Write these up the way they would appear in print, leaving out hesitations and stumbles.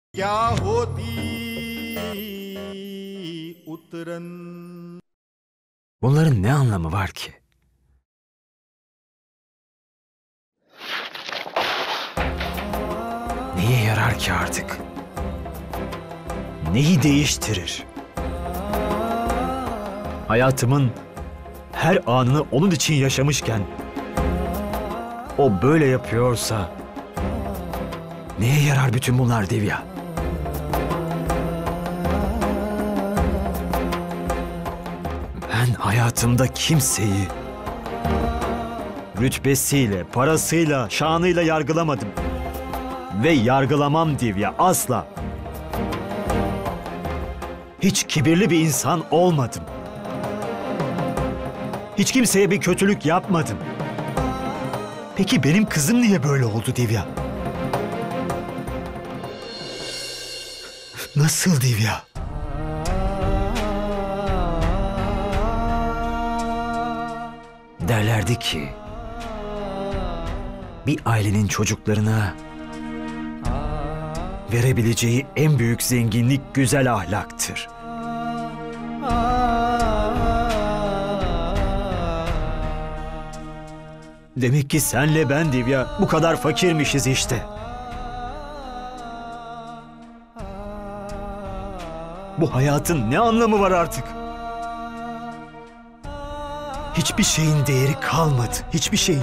क्या होती उतरन। Bunların ne anlamı var ki? Neye yarar ki artık? Neyi değiştirir? Hayatımın her anını onun için yaşamışken o böyle yapıyorsa neye yarar bütün bunlar Divya? Ben hayatımda kimseyi rütbesiyle, parasıyla, şanıyla yargılamadım. Ve yargılamam Divya, asla. Hiç kibirli bir insan olmadım. Hiç kimseye bir kötülük yapmadım. Peki benim kızım niye böyle oldu Divya? Nasıl Divya? Derlerdi ki bir ailenin çocuklarına verebileceği en büyük zenginlik güzel ahlaktır. Demek ki senle ben Divya bu kadar fakirmişiz işte. Bu hayatın ne anlamı var artık? Hiçbir şeyin değeri kalmadı. Hiçbir şeyin.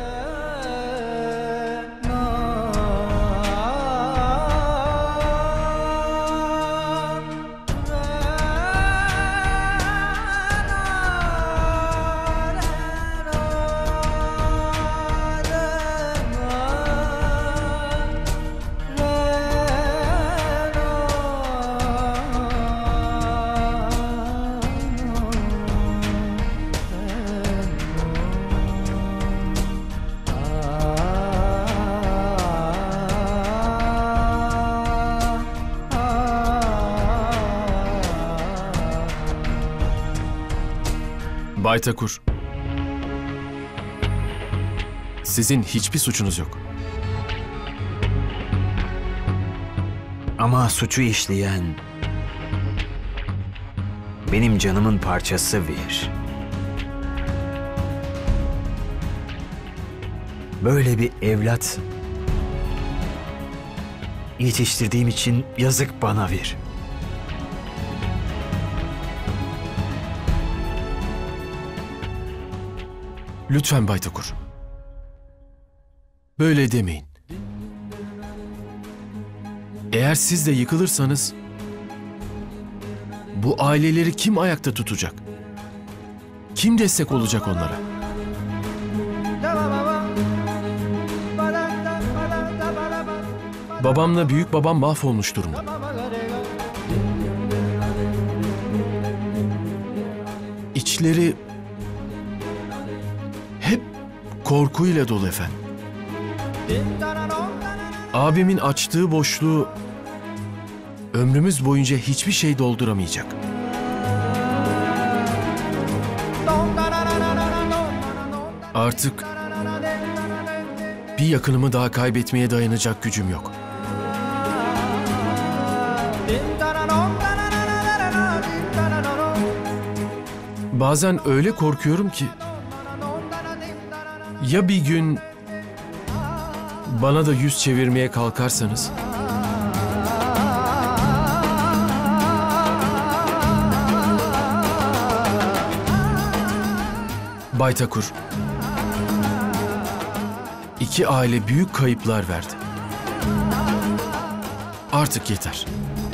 Bay Takur, sizin hiçbir suçunuz yok. Ama suçu işleyen benim canımın parçası Vir. Böyle bir evlat yetiştirdiğim için yazık bana Vir. Lütfen Bay Takur. Böyle demeyin. Eğer siz de yıkılırsanız bu aileleri kim ayakta tutacak? Kim destek olacak onlara? Babamla büyük babam mahvolmuş durumda. İçleri hep korkuyla dolu efendim. Abimin açtığı boşluğu ömrümüz boyunca hiçbir şey dolduramayacak. Artık bir yakınımı daha kaybetmeye dayanacak gücüm yok. Bazen öyle korkuyorum ki ya bir gün bana da yüz çevirmeye kalkarsanız? Bay Takur, iki aile büyük kayıplar verdi. Artık yeter.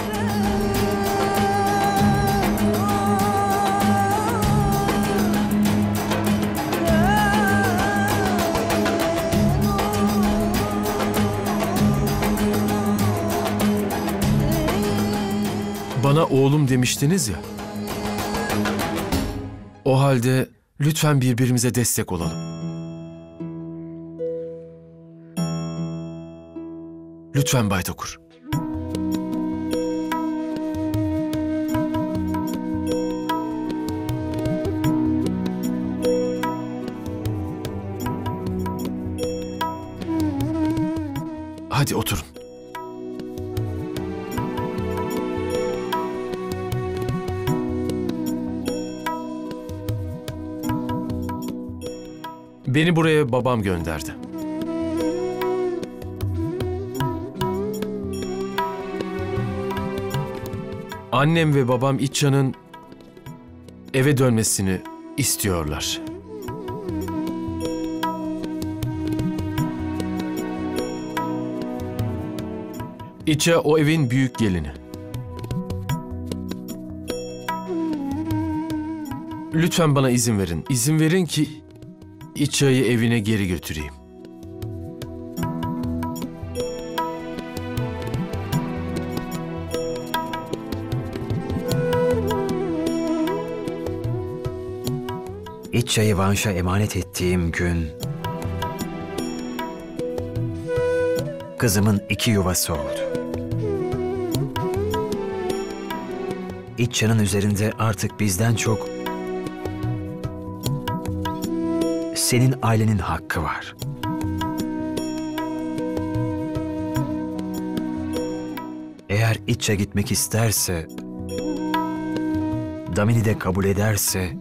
Bana oğlum demiştiniz ya. O halde lütfen birbirimize destek olalım. Lütfen Bay Takur. Hadi oturun. Beni buraya babam gönderdi. Annem ve babam İça'nın eve dönmesini istiyorlar. İça o evin büyük gelini. Lütfen bana izin verin. İzin verin ki İça'yı evine geri götüreyim. İçça'yı Vanş'a emanet ettiğim gün kızımın 2 yuvası oldu. İçça'nın üzerinde artık bizden çok senin ailenin hakkı var. Eğer İçça gitmek isterse, Damini de kabul ederse,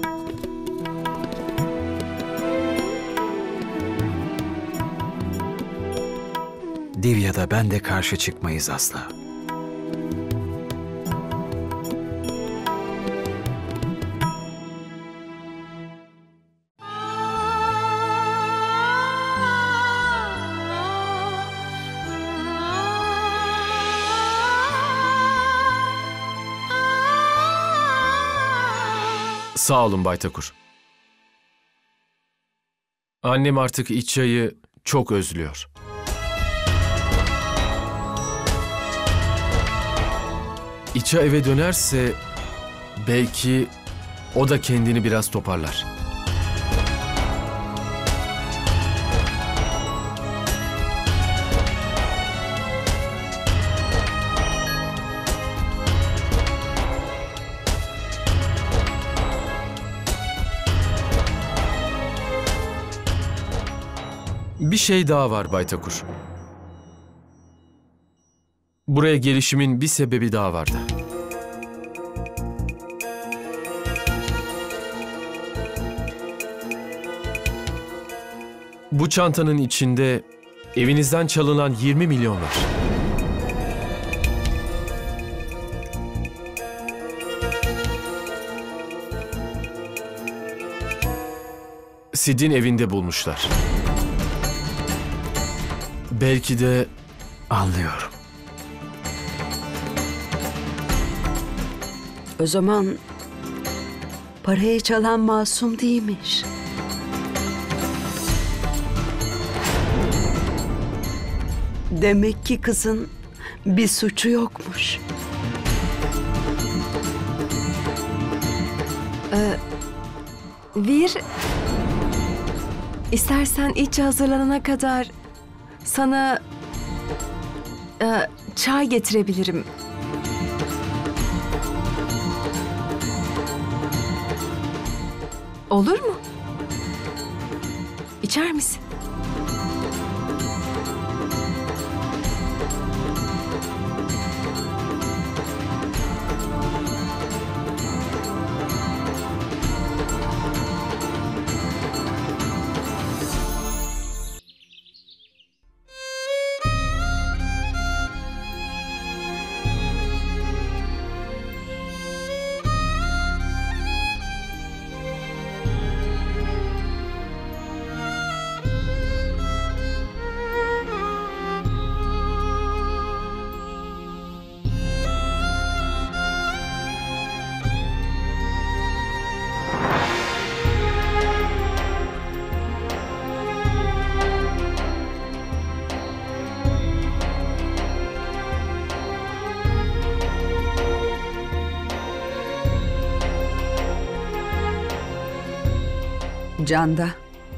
Divya da ben de karşı çıkmayız asla. Sağ olun Bay Takur. Annem artık İça'yı çok özlüyor. İça eve dönerse belki o da kendini biraz toparlar. Bir şey daha var Bay Takur. Buraya gelişimin bir sebebi daha vardı. Bu çantanın içinde evinizden çalınan 20 milyon var. Sid'in evinde bulmuşlar. Belki de... Anlıyorum. O zaman parayı çalan Masum değilmiş. Demek ki kızın bir suçu yokmuş. Vir, istersen iç hazırlanana kadar sana çay getirebilirim. Olur mu? İçer misin? Canda.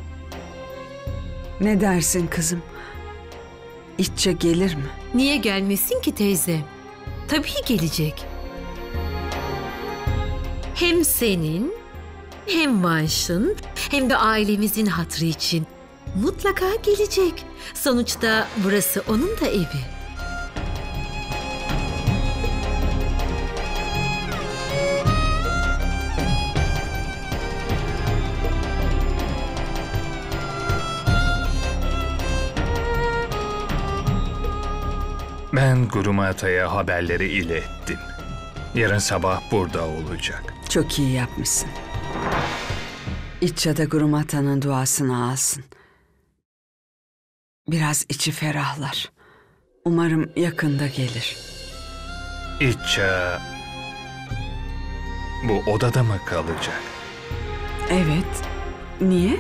Ne dersin kızım? İççe gelir mi? Niye gelmesin ki teyze? Tabii gelecek. Hem senin, hem Vanş'ın, hem de ailemizin hatırı için mutlaka gelecek. Sonuçta burası onun da evi. Ben Gurumata'ya haberleri ilettim. Yarın sabah burada olacak. Çok iyi yapmışsın. İtça da Gurumata'nın duasını alsın. Biraz içi ferahlar. Umarım yakında gelir. İtça bu odada mı kalacak? Evet. Niye?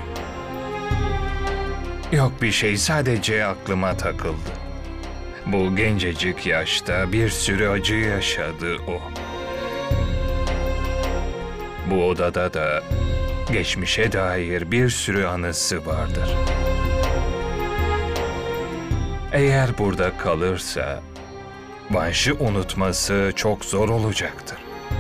Yok bir şey, sadece aklıma takıldı. Bu gencecik yaşta bir sürü acı yaşadı o. Bu odada da geçmişe dair bir sürü anısı vardır. Eğer burada kalırsa Vanş'ı unutması çok zor olacaktır.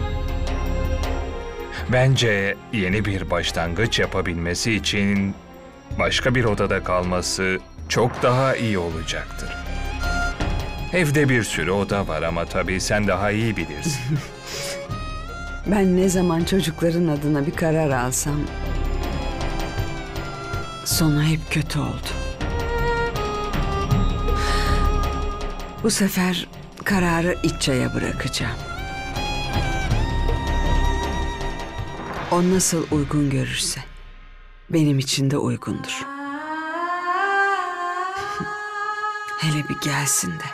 Bence yeni bir başlangıç yapabilmesi için başka bir odada kalması çok daha iyi olacaktır. Evde bir sürü oda var ama tabii sen daha iyi bilirsin. Ben ne zaman çocukların adına bir karar alsam sonu hep kötü oldu. Bu sefer kararı İtça'ya bırakacağım. O nasıl uygun görürse benim için de uygundur. Hele bir gelsin de.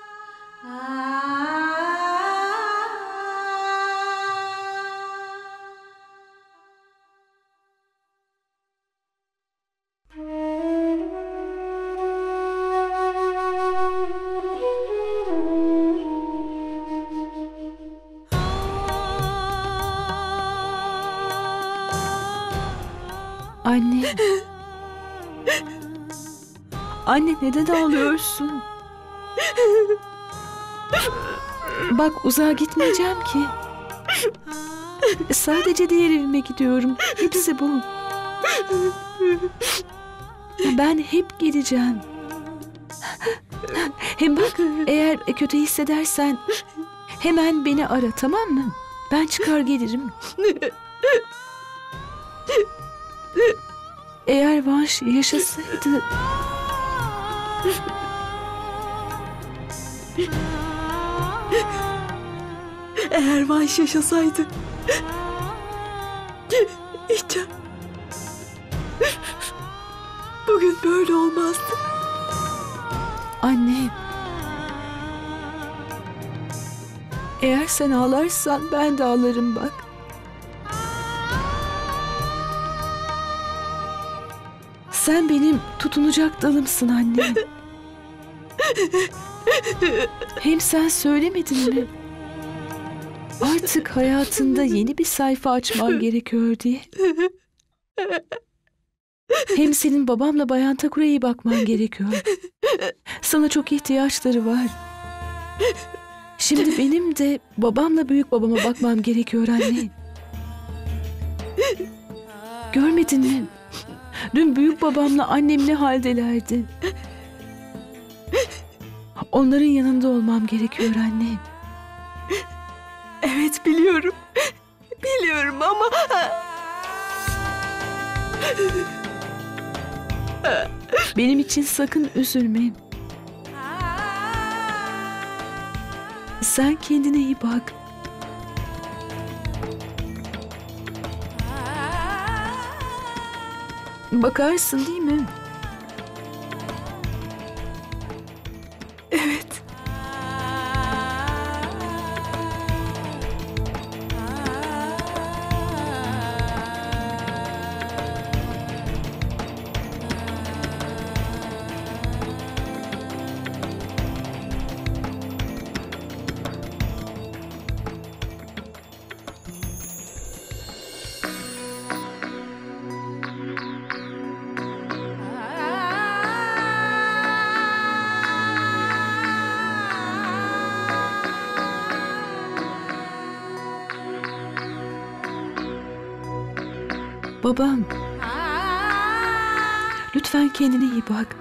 Anne. Anne neden ağlıyorsun? Bak uzağa gitmeyeceğim ki. Sadece diğer evime gidiyorum. Hepsi bu. Ben hep geleceğim. Hem bak eğer kötü hissedersen hemen beni ara, tamam mı? Ben çıkar gelirim. Eğer Vanş yaşasaydı... Eğer Vanş yaşasaydı... İtça... Bugün böyle olmazdı. Anne... Eğer sen ağlarsan ben de ağlarım bak. Sen benim tutunacak dalımsın anne. Hem sen söylemedin mi? Artık hayatında yeni bir sayfa açman gerekiyor diye. Hem senin babamla Bayan Thakur'a iyi bakman gerekiyor. Sana çok ihtiyaçları var. Şimdi benim de babamla büyük babama bakmam gerekiyor anne. Görmedin mi? Dün büyük babamla annem ne haldelerdi. Onların yanında olmam gerekiyor anne. Evet biliyorum. Biliyorum ama... Benim için sakın üzülme. Sen kendine iyi bak. Bakarsın değil mi? Evet. Babam. Lütfen kendine iyi bak.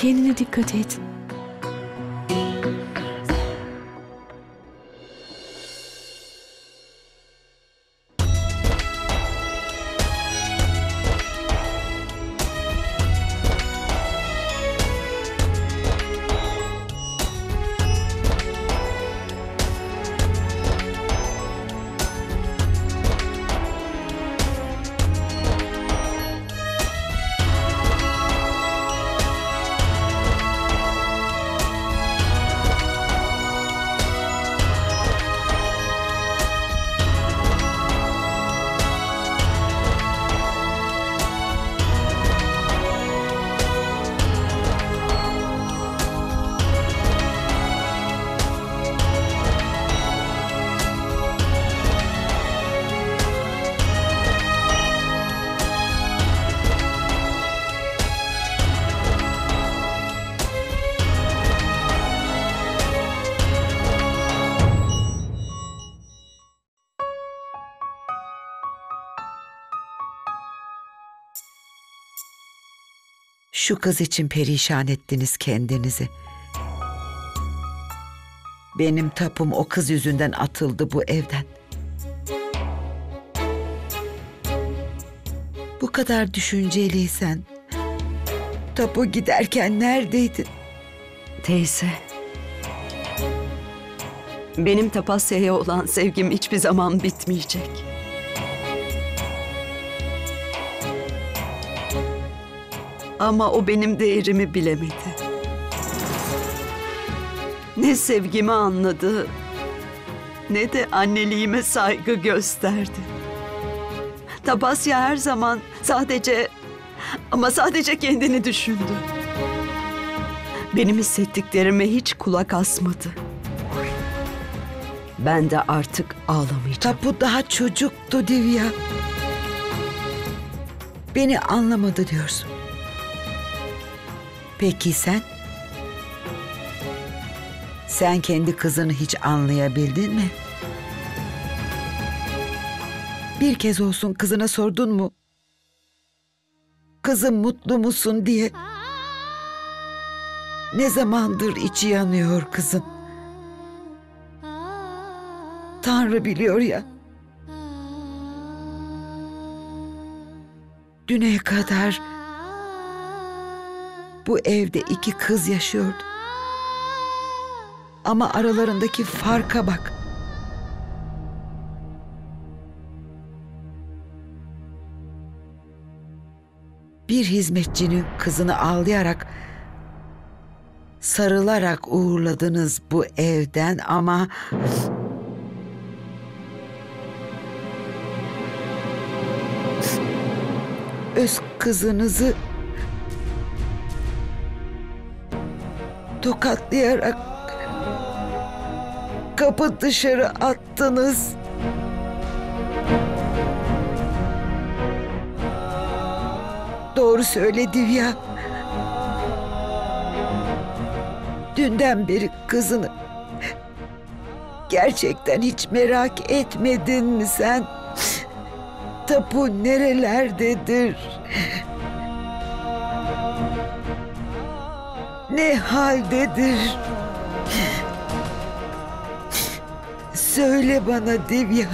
Kendine dikkat et. Şu kız için perişan ettiniz kendinizi. Benim tapum o kız yüzünden atıldı bu evden. Bu kadar düşünceliysen tapu giderken neredeydin? Teyze. Benim Tapasya'ya olan sevgim hiçbir zaman bitmeyecek. Ama o benim değerimi bilemedi. Ne sevgimi anladı, ne de anneliğime saygı gösterdi. Tapasya her zaman sadece kendini düşündü. Benim hissettiklerime hiç kulak asmadı. Ben de artık ağlamayacağım. Tapu daha çocuktu Divya. Beni anlamadı diyorsun. Peki sen? Sen kendi kızını hiç anlayabildin mi? Bir kez olsun kızına sordun mu? Kızım mutlu musun diye. Ne zamandır içi yanıyor kızın. Tanrı biliyor ya. Düne kadar bu evde 2 kız yaşıyordu. Ama aralarındaki farka bak. Bir hizmetçinin kızını ağlayarak, sarılarak uğurladınız bu evden ama öz kızınızı tokatlayarak kapı dışarı attınız. Doğru söyle Divya. Dünden beri kızını gerçekten hiç merak etmedin mi sen? Tapu nerelerdedir? Ne haldedir? Söyle bana Divya.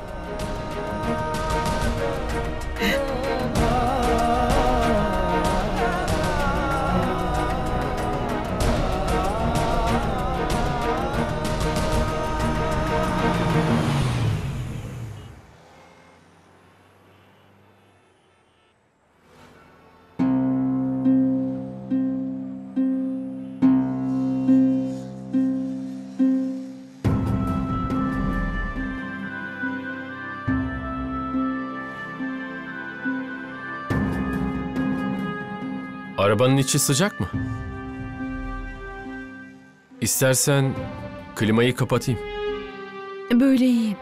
Arabanın içi sıcak mı? İstersen klimayı kapatayım. Böyle iyiyim.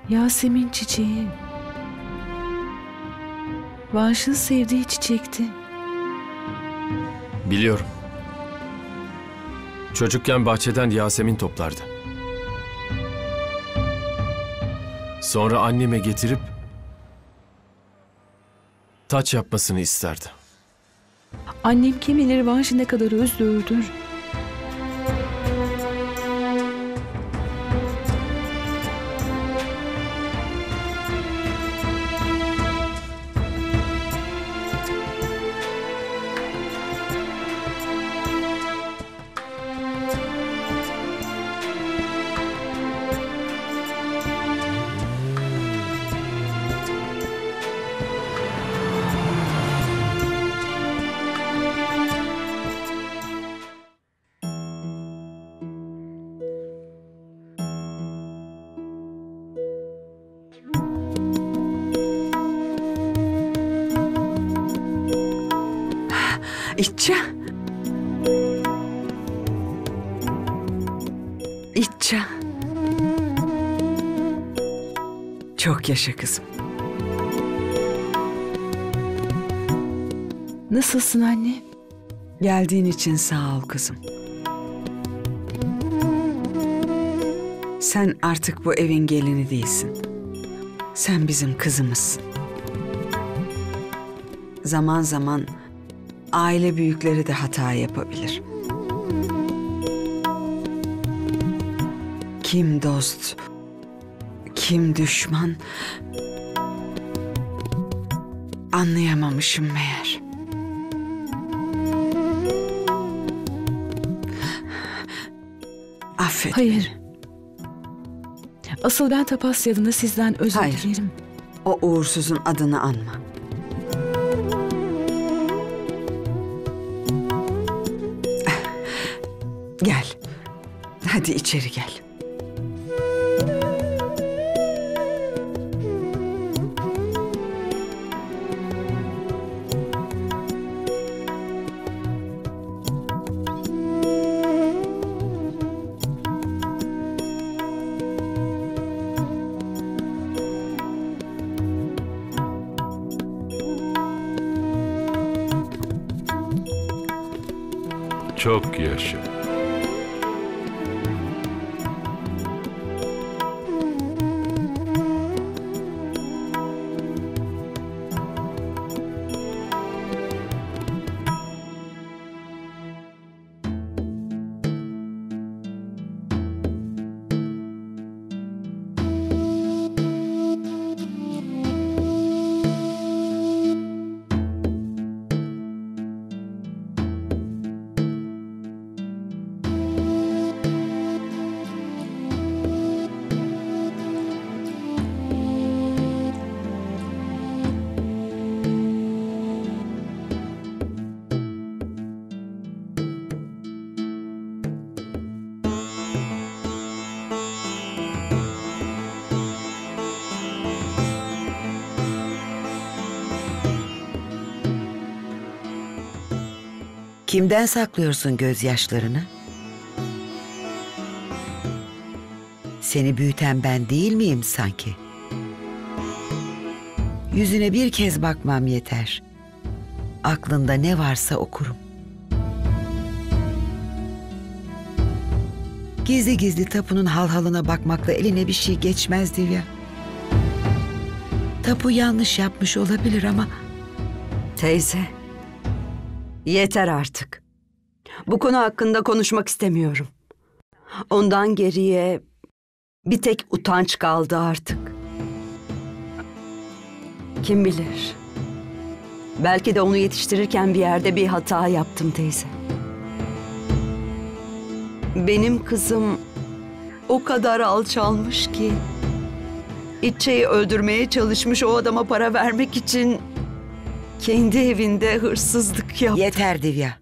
Yasemin çiçeği. Vanş'ın sevdiği çiçekti. Biliyorum. Çocukken bahçeden Yasemin toplardı. Sonra anneme getirip taç yapmasını isterdi. Annem kim bilir Vanş'ı ne kadar özlüyordur. İtça. İtça. Çok yaşa kızım. Nasılsın anne? Geldiğin için sağ ol kızım. Sen artık bu evin gelini değilsin. Sen bizim kızımızsın. Zaman zaman aile büyükleri de hata yapabilir. Kim dost, kim düşman anlayamamışım meğer. Affet Hayır. beni. Asıl ben Tapasya adına sizden özür Hayır. dilerim. O uğursuzun adını anma. Gel. Hadi içeri gel. Çok yaşa. Kimden saklıyorsun gözyaşlarını? Seni büyüten ben değil miyim sanki? Yüzüne bir kez bakmam yeter. Aklında ne varsa okurum. Gizli gizli Tapu'nun halhalına bakmakla eline bir şey geçmez Divya. Tapu yanlış yapmış olabilir ama Teyze, yeter artık. Bu konu hakkında konuşmak istemiyorum. Ondan geriye bir tek utanç kaldı artık. Kim bilir? Belki de onu yetiştirirken bir yerde bir hata yaptım teyze. Benim kızım o kadar alçalmış ki İtçe'yi öldürmeye çalışmış, o adama para vermek için kendi evinde hırsızlık yaptı. yeter Divya.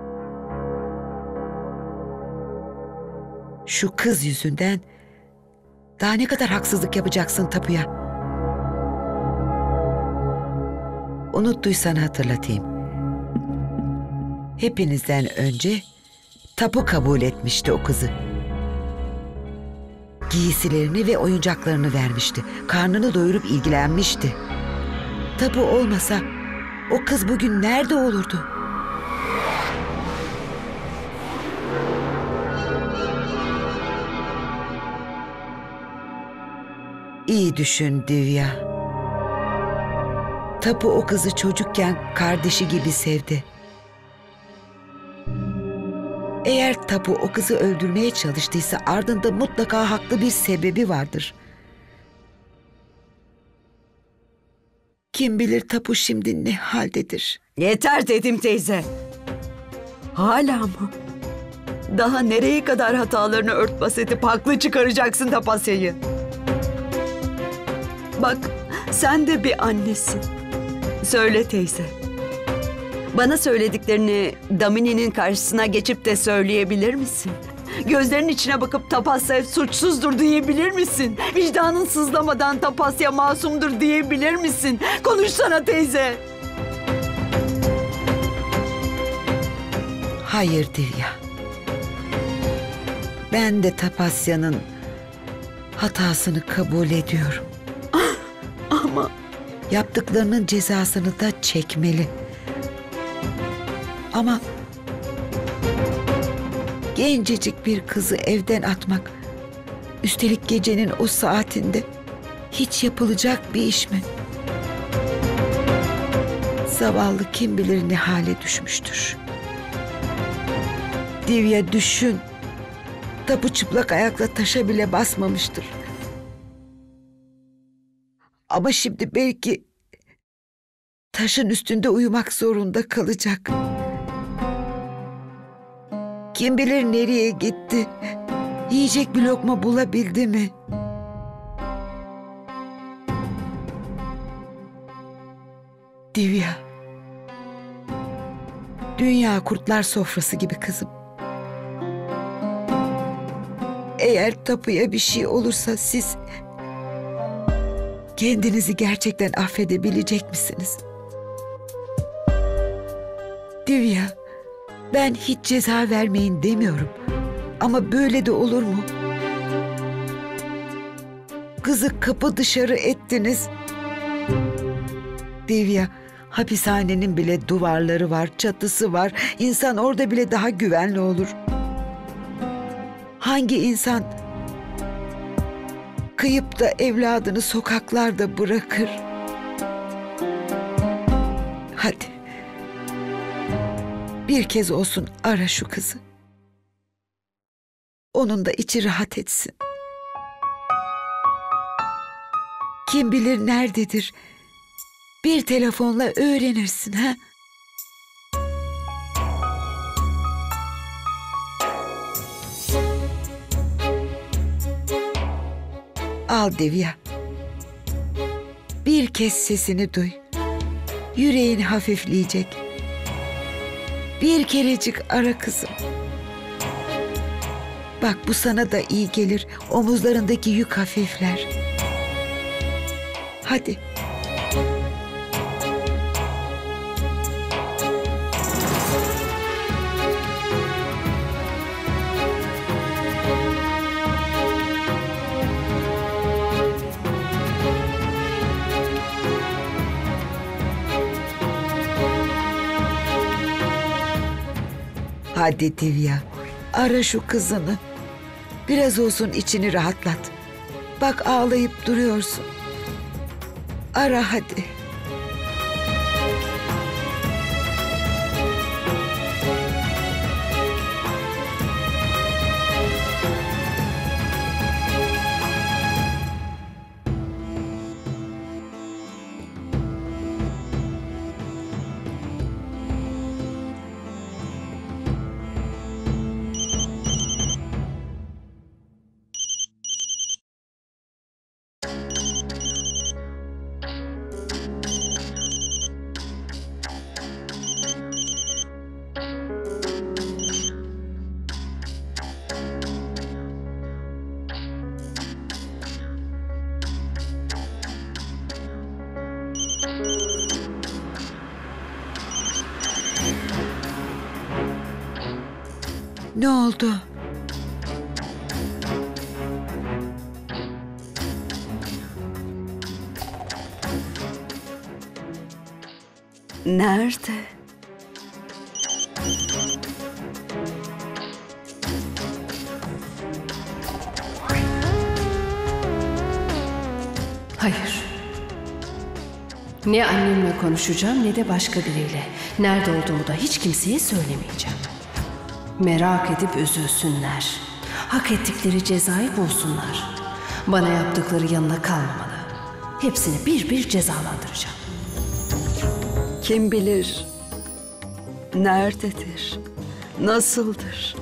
Şu kız yüzünden daha ne kadar haksızlık yapacaksın Tapu'ya? Unuttuysan hatırlatayım. Hepinizden önce Tapu kabul etmişti o kızı. Giysilerini ve oyuncaklarını vermişti. Karnını doyurup ilgilenmişti. Tapu olmasa o kız bugün nerede olurdu? İyi düşün Divya. Tapu o kızı çocukken kardeşi gibi sevdi. Eğer Tapu o kızı öldürmeye çalıştıysa ardında mutlaka haklı bir sebebi vardır. Kim bilir Tapu şimdi ne haldedir? Yeter dedim teyze. Hala mı? Daha nereye kadar hatalarını örtbas edip haklı çıkaracaksın Tapasya'yı? Bak, sen de bir annesin. Söyle teyze. Bana söylediklerini Damini'nin karşısına geçip de söyleyebilir misin? Gözlerinin içine bakıp Tapasya suçsuzdur diyebilir misin? Vicdanın sızlamadan Tapasya masumdur diyebilir misin? Konuşsana teyze. Hayır Divya. Ben de Tapasya'nın hatasını kabul ediyorum. Ama yaptıklarının cezasını da çekmeli. Ama gencecik bir kızı evden atmak, üstelik gecenin o saatinde hiç yapılacak bir iş mi? Zavallı kim bilir ne hale düşmüştür. Divya düşün. Tapu çıplak ayakla taşa bile basmamıştır. Ama şimdi belki taşın üstünde uyumak zorunda kalacak. Kim bilir nereye gitti? Yiyecek bir lokma bulabildi mi? Divya. Dünya kurtlar sofrası gibi kızım. Eğer Tapu'ya bir şey olursa siz kendinizi gerçekten affedebilecek misiniz? Divya, ben hiç ceza vermeyin demiyorum. Ama böyle de olur mu? Kızı kapı dışarı ettiniz. Divya, hapishanenin bile duvarları var, çatısı var. İnsan orada bile daha güvenli olur. Hangi insan kıyıp da evladını sokaklarda bırakır? Hadi. Bir kez olsun ara şu kızı. Onun da içi rahat etsin. Kim bilir nerededir? Bir telefonla öğrenirsin ha? Al Divya. Bir kez sesini duy. Yüreğin hafifleyecek. Bir kerecik ara kızım. Bak bu sana da iyi gelir. Omuzlarındaki yük hafifler. Hadi. Hadi Divya, ara şu kızını. Biraz olsun içini rahatlat. Bak ağlayıp duruyorsun. Ara hadi. Ne oldu? nerede? Hayır. Ne annemle konuşacağım ne de başka biriyle. Nerede olduğumu da hiç kimseye söylemeyeceğim. Merak edip üzülsünler. Hak ettikleri cezayı bulsunlar. Bana yaptıkları yanına kalmamalı. Hepsini bir bir cezalandıracağım. Kim bilir nerededir? Nasıldır?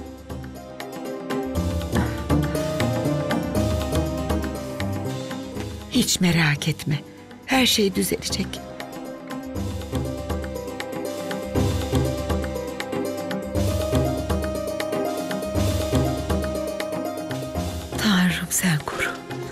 Hiç merak etme. Her şey düzelecek. Tanrım sen koru.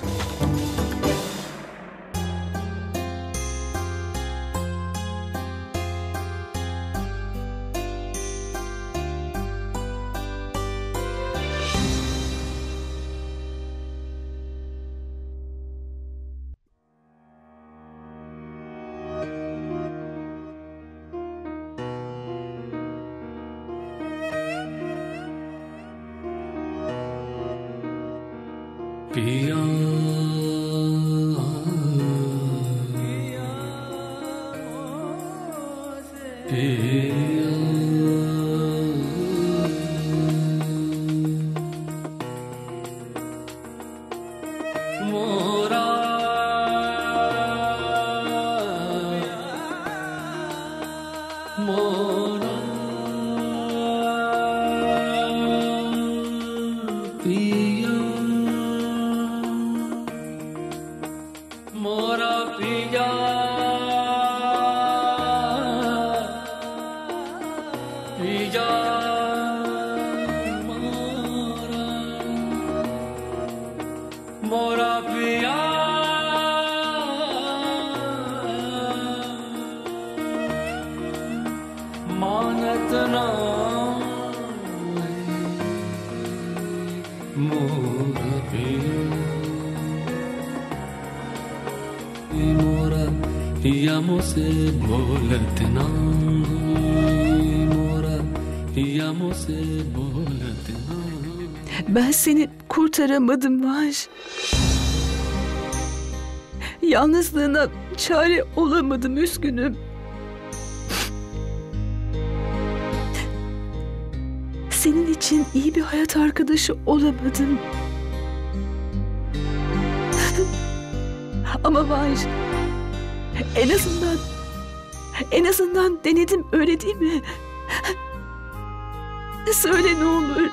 Ben seni kurtaramadım Vanş. Yalnızlığına çare olamadım, üzgünüm. Senin için iyi bir hayat arkadaşı olamadım. Ama Vanş, en azından denedim, öyle değil mi? Söyle ne olur.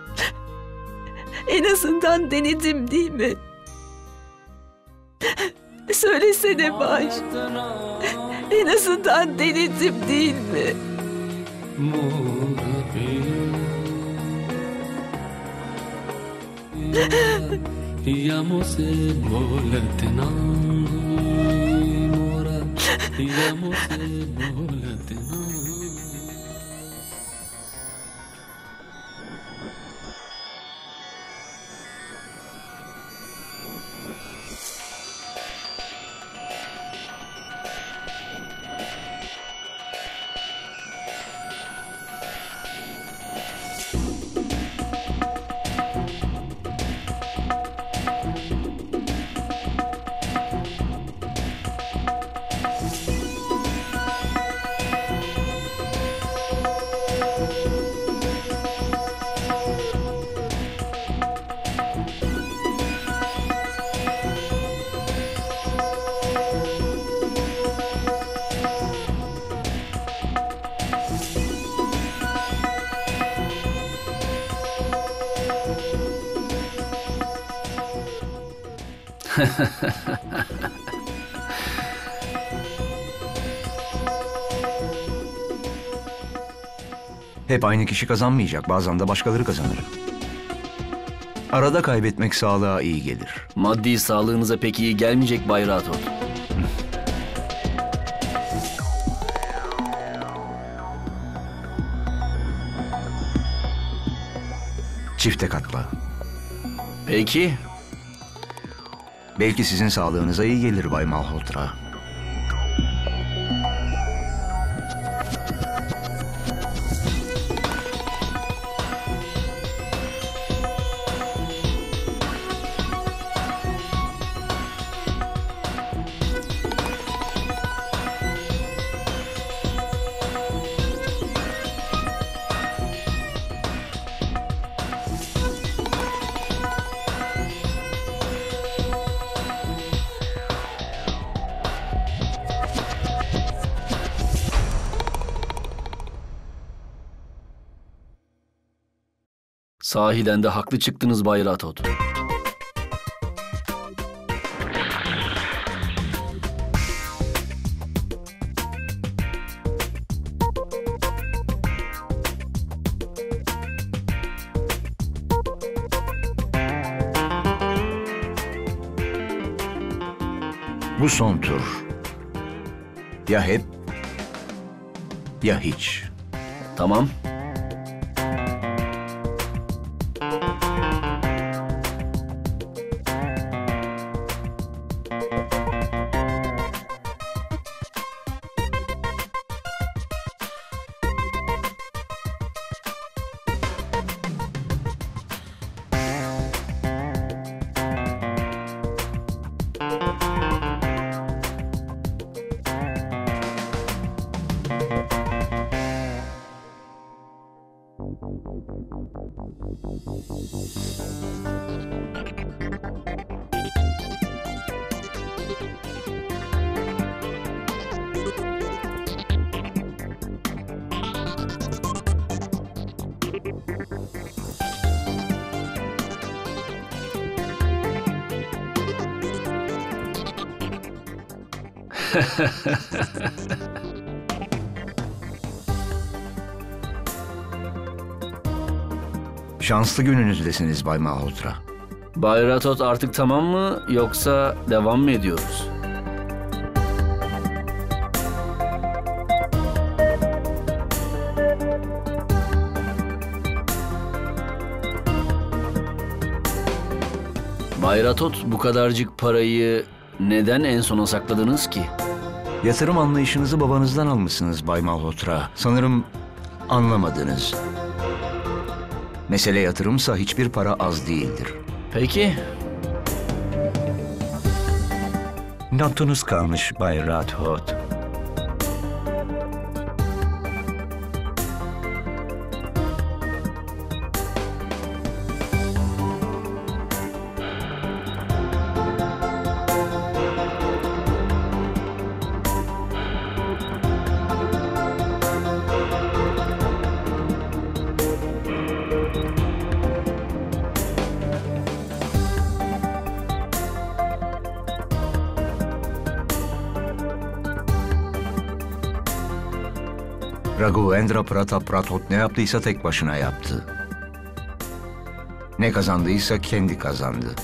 En azından denedim değil mi? Söylesene Vanş. En azından denedim değil mi? Hep aynı kişi kazanmayacak. Bazen de başkaları kazanır. Arada kaybetmek sağlığa iyi gelir. Maddi sağlığınıza pek iyi gelmeyecek Bay Rathod. Çifte katla. Peki. Belki sizin sağlığınıza iyi gelir Bay Malhotra. Sahiden de haklı çıktınız Bay Rathod. Bu son tur. Ya hep ya hiç. Tamam. Şanslı gününüzdesiniz Bay Malhotra. Bay Rathod artık tamam mı yoksa devam mı ediyoruz? Bay Rathod, bu kadarcık parayı neden en sona sakladınız ki? Yatırım anlayışınızı babanızdan almışsınız Bay Malhotra. Sanırım anlamadınız. Mesele yatırımsa hiçbir para az değildir. Peki. Notunuz kalmış Bay Rathod. Raghavendra Pratap Rathod ne yaptıysa tek başına yaptı. Ne kazandıysa kendi kazandı.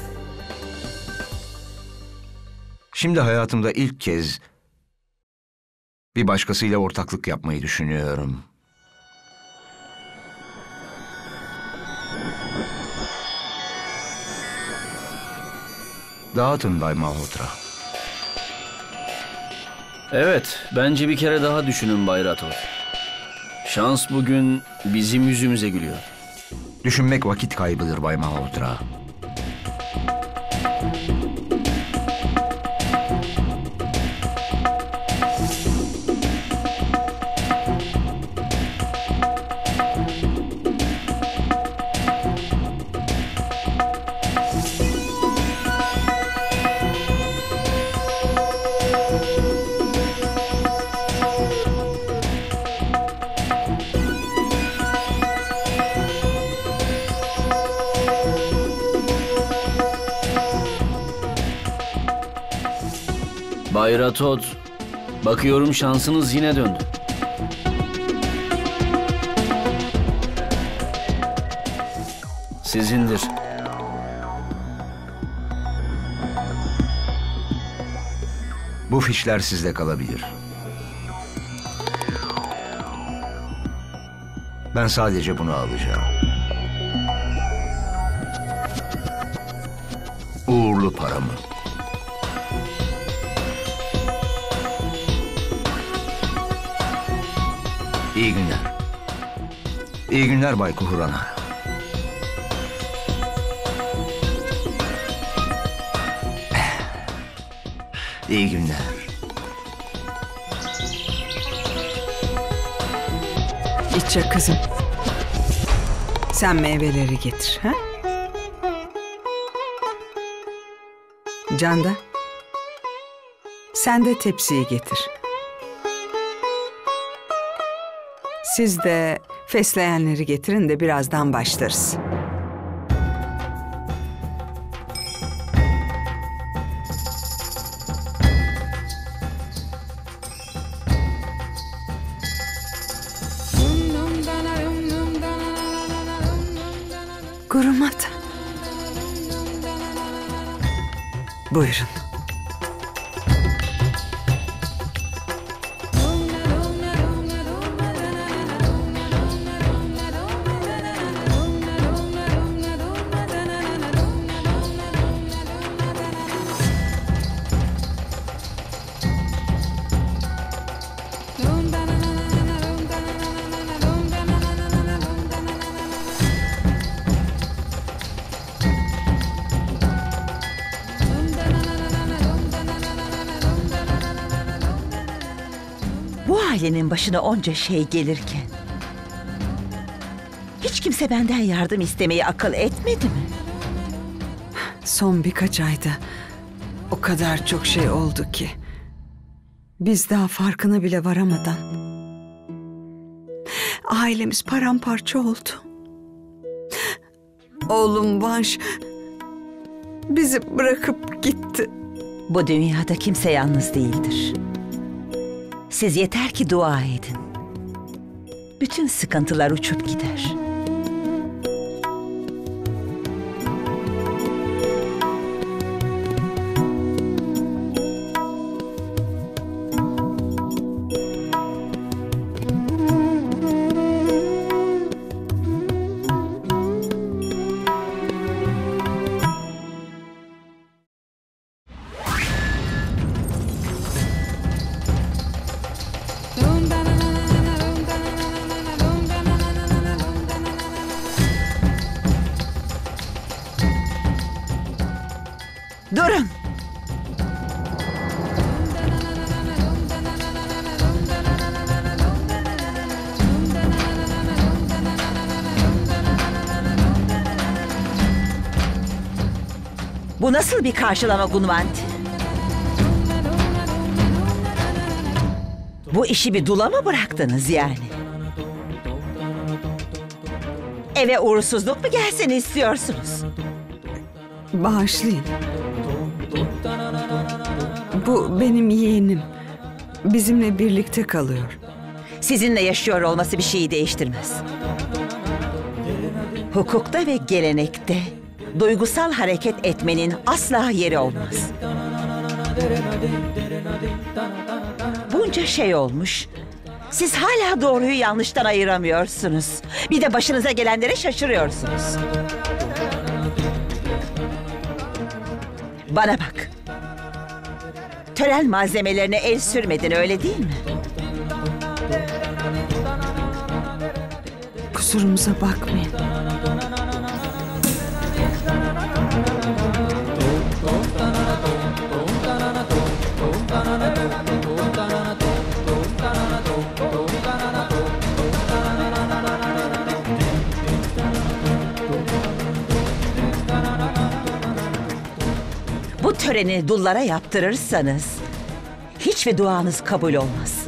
Şimdi hayatımda ilk kez bir başkasıyla ortaklık yapmayı düşünüyorum. Dağıtın Bay Malhotra. Evet, bence bir kere daha düşünün Bay Rathod. Şans bugün bizim yüzümüze gülüyor. Düşünmek vakit kaybıdır Bay Malhotra. Bay Rathod, bakıyorum şansınız yine döndü. Sizindir. Bu fişler sizde kalabilir. Ben sadece bunu alacağım. Uğurlu paramı. İyi günler. İyi günler Bay Kuhurana. İyi günler. İtça kızım. Sen meyveleri getir. Ha? Canda. Sen de tepsiyi getir. Siz de fesleğenleri getirin de birazdan başlarız. Gurumata. Buyurun. Bu ailenin başına onca şey gelirken hiç kimse benden yardım istemeyi akıl etmedi mi? Son birkaç ayda o kadar çok şey oldu ki biz daha farkına bile varamadan ailemiz paramparça oldu. Oğlum Vanş bizi bırakıp gitti. Bu dünyada kimse yalnız değildir. Siz yeter ki dua edin. Bütün sıkıntılar uçup gider. Durun! Bu nasıl bir karşılama Gunvanti? Bu işi bir dula mı bıraktınız yani? Eve uğursuzluk mu gelsin istiyorsunuz? Bağışlayın. Bu benim yeğenim. Bizimle birlikte kalıyor. Sizinle yaşıyor olması bir şeyi değiştirmez. Hukukta ve gelenekte duygusal hareket etmenin asla yeri olmaz. Bunca şey olmuş. Siz hala doğruyu yanlıştan ayıramıyorsunuz. Bir de başınıza gelenlere şaşırıyorsunuz. Bana bak. Tören malzemelerine el sürmedin, öyle değil mi? Kusurumuza bakmayın. Bu töreni dullara yaptırırsanız hiçbir duanız kabul olmaz.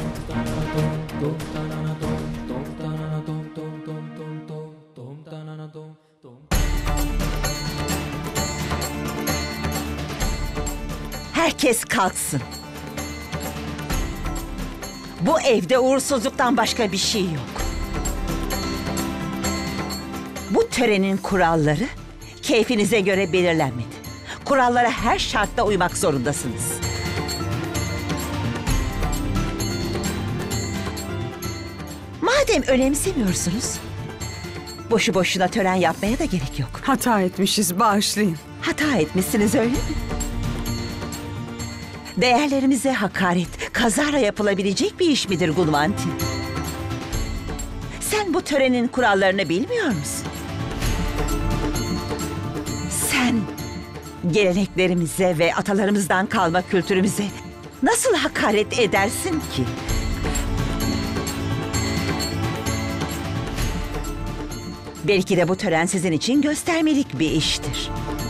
Herkes kalksın. Bu evde uğursuzluktan başka bir şey yok. Bu törenin kuralları keyfinize göre belirlenmedi. Kurallara her şartta uymak zorundasınız. Madem önemsemiyorsunuz, boşu boşuna tören yapmaya da gerek yok. Hata etmişiz, bağışlayın. Hata etmişsiniz, öyle mi? Değerlerimize hakaret, kazara yapılabilecek bir iş midir Gunvanti? Sen bu törenin kurallarını bilmiyor musun? Sen geleneklerimize ve atalarımızdan kalma kültürümüze nasıl hakaret edersin ki? Belki de bu tören sizin için göstermelik bir iştir.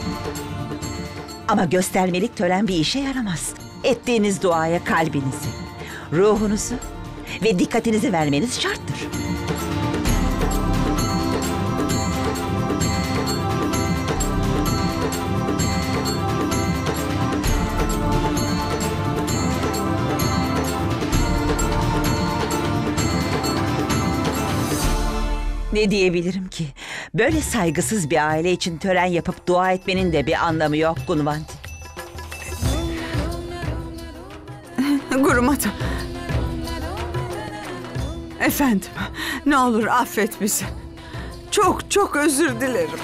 Ama göstermelik tören bir işe yaramaz. Ettiğiniz duaya kalbinizi, ruhunuzu ve dikkatinizi vermeniz şarttır. Ne diyebilirim ki? Böyle saygısız bir aile için tören yapıp dua etmenin de bir anlamı yok Gunvanti. Gurumata. Efendim, ne olur affet bizi. Çok çok özür dilerim.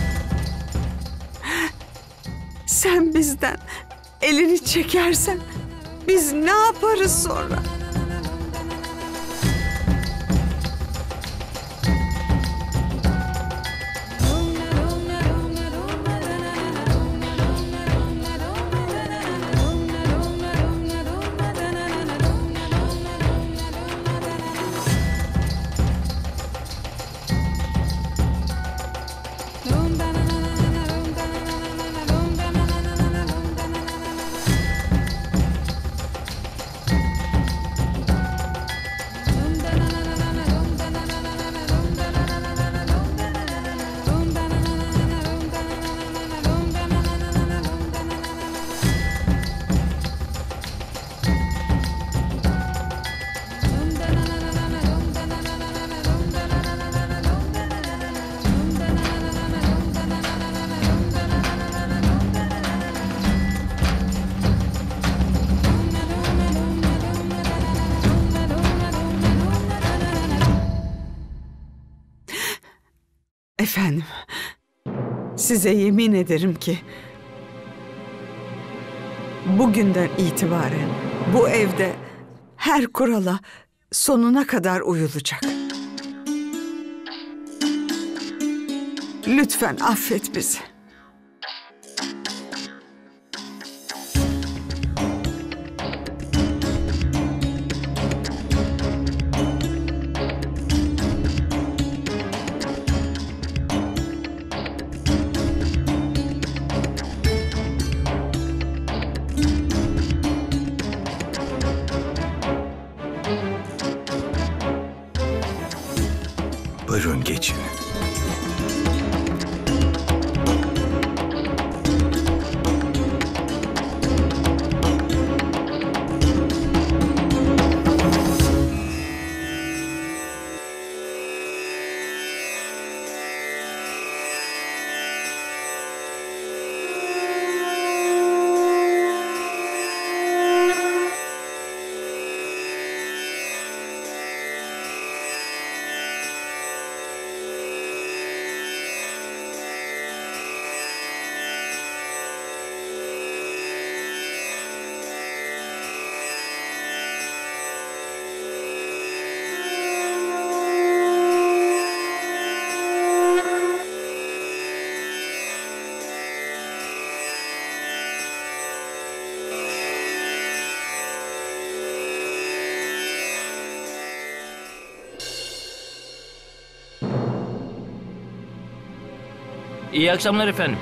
Sen bizden elini çekersen biz ne yaparız sonra? Efendim, size yemin ederim ki bugünden itibaren bu evde her kurala sonuna kadar uyulacak. Lütfen affet bizi. Buyurun geçin. İyi akşamlar efendim.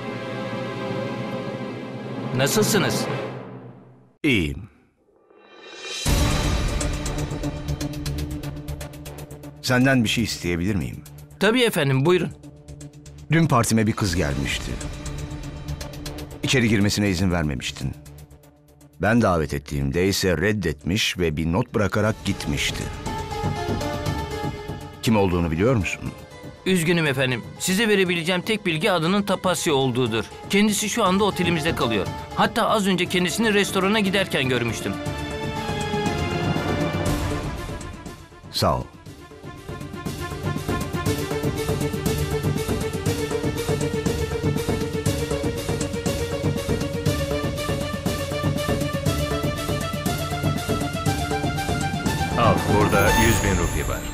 Nasılsınız? İyiyim. Senden bir şey isteyebilir miyim? Tabii efendim, buyurun. Dün partime bir kız gelmişti. İçeri girmesine izin vermemiştin. Ben davet ettiğimde ise reddetmiş ve bir not bırakarak gitmişti. Kim olduğunu biliyor musun? Üzgünüm efendim. Size verebileceğim tek bilgi adının Tapasya olduğudur. Kendisi şu anda otelimizde kalıyor. Hatta az önce kendisini restorana giderken görmüştüm. Sağ ol. Al, burada 100.000 rupi var.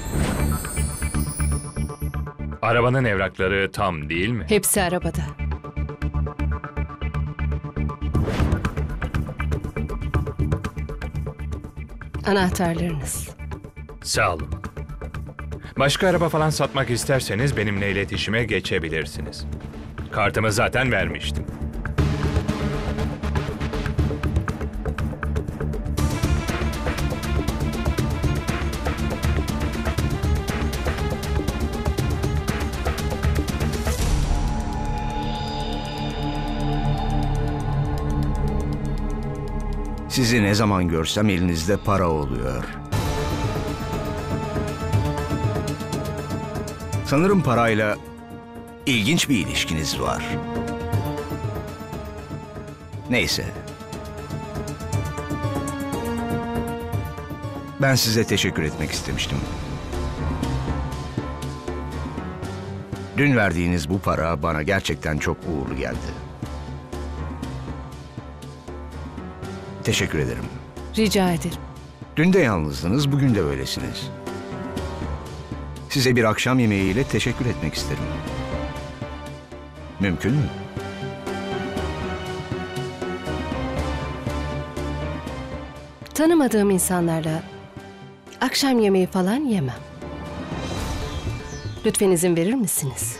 Arabanın evrakları tam değil mi? Hepsi arabada. Anahtarlarınız. Sağ olun. Başka araba falan satmak isterseniz benimle iletişime geçebilirsiniz. Kartımı zaten vermiştim. Sizi ne zaman görsem elinizde para oluyor. Sanırım parayla ilginç bir ilişkiniz var. Neyse. Ben size teşekkür etmek istemiştim. Dün verdiğiniz bu para bana gerçekten çok uğurlu geldi. Teşekkür ederim. Rica ederim. Dün de yalnızdınız, bugün de böylesiniz. Size bir akşam yemeğiyle teşekkür etmek isterim. Mümkün mü? Tanımadığım insanlarla akşam yemeği falan yemem. Lütfen izin verir misiniz?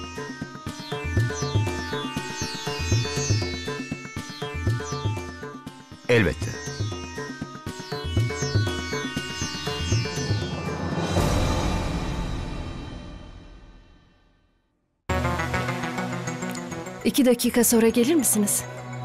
Elbette. İki dakika sonra gelir misiniz?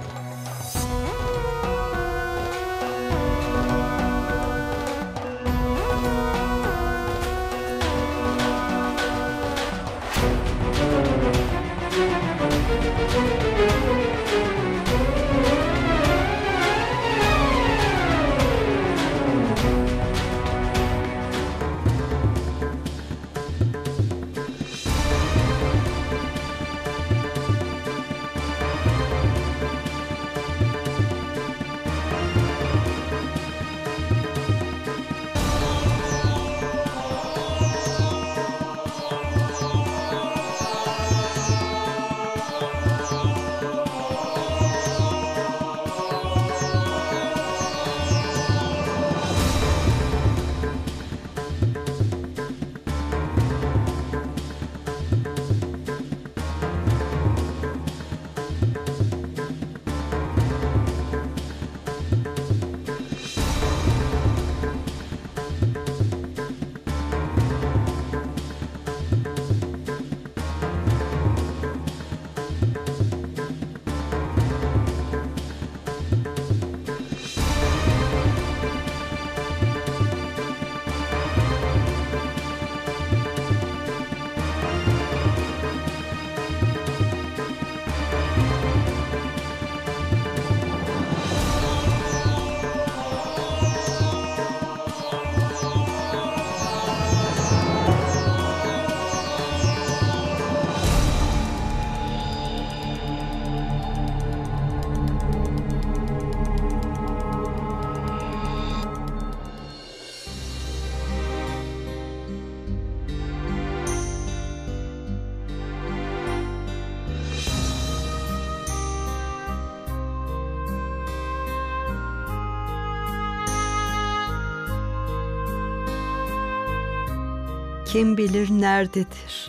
Kim bilir nerededir?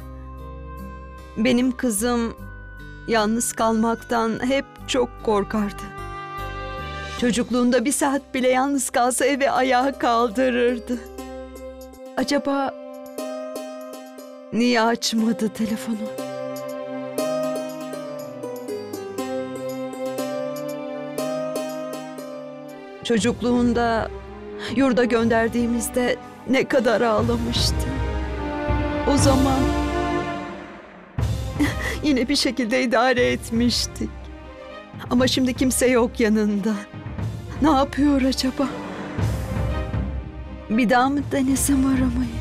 Benim kızım yalnız kalmaktan hep çok korkardı. Çocukluğunda bir saat bile yalnız kalsa eve ayağa kaldırırdı. Acaba niye açmadı telefonu? Çocukluğunda yurda gönderdiğimizde ne kadar ağlamıştı. O zaman yine bir şekilde idare etmiştik. Ama şimdi kimse yok yanında. Ne yapıyor acaba? Bir daha mı denesem aramayı?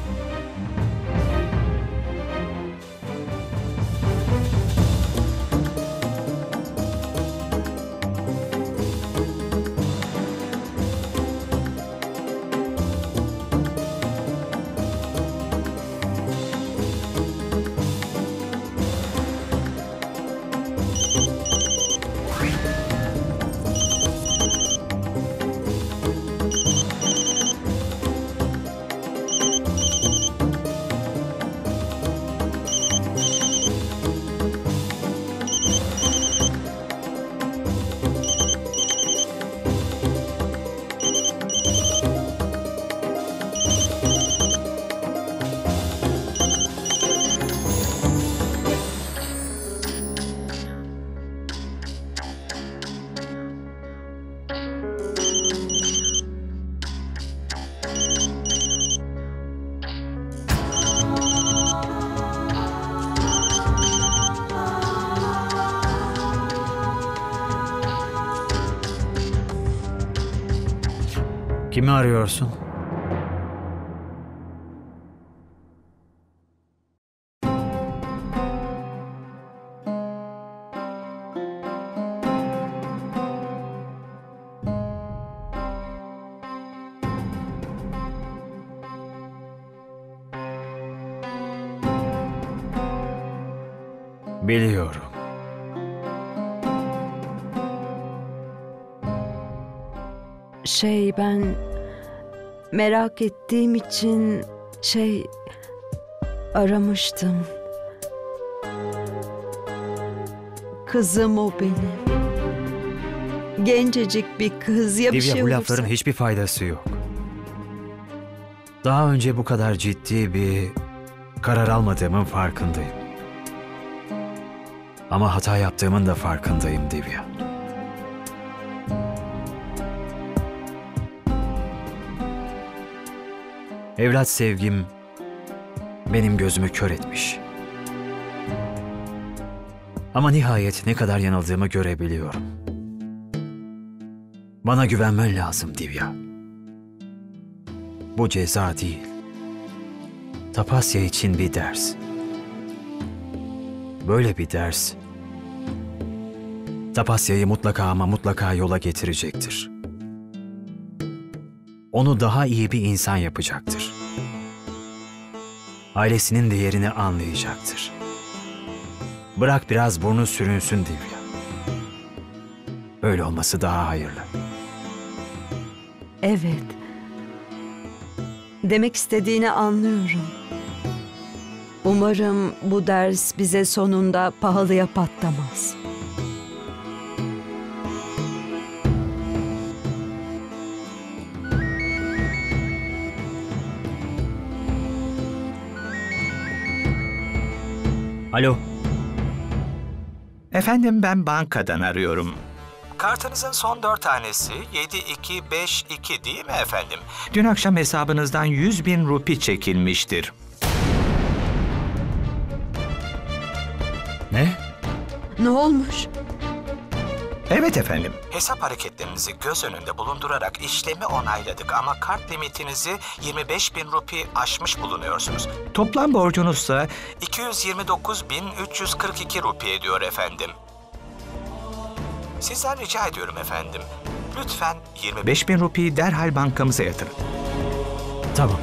Kimi arıyorsun? Biliyorum. Ben merak ettiğim için aramıştım. Kızım o benim. Gencecik bir kız, ya bir Divya, şey bu olursa. lafların hiçbir faydası yok. Daha önce bu kadar ciddi bir karar almadığımın farkındayım. Ama hata yaptığımın da farkındayım Divya. Evlat sevgim benim gözümü kör etmiş. Ama nihayet ne kadar yanıldığımı görebiliyorum. Bana güvenmen lazım Divya. Bu ceza değil. Tapasya için bir ders. Böyle bir ders Tapasya'yı mutlaka ama mutlaka yola getirecektir. Onu daha iyi bir insan yapacaktır. Ailesinin değerini anlayacaktır. Bırak biraz burnu sürünsün Divya. Öyle olması daha hayırlı. Evet. Demek istediğini anlıyorum. Umarım bu ders bize sonunda pahalıya patlamaz. Alo. Efendim, ben bankadan arıyorum. Kartınızın son 4 tanesi 7252 değil mi efendim? Dün akşam hesabınızdan 100.000 rupi çekilmiştir. Ne? Ne olmuş? Evet efendim. Hesap hareketlerinizi göz önünde bulundurarak işlemi onayladık ama kart limitinizi 25.000 rupi aşmış bulunuyorsunuz. Toplam borcunuzsa 229.342 rupi ediyor efendim. Sizden rica ediyorum efendim. Lütfen 25.000 rupiyi derhal bankamıza yatırın. Tamam.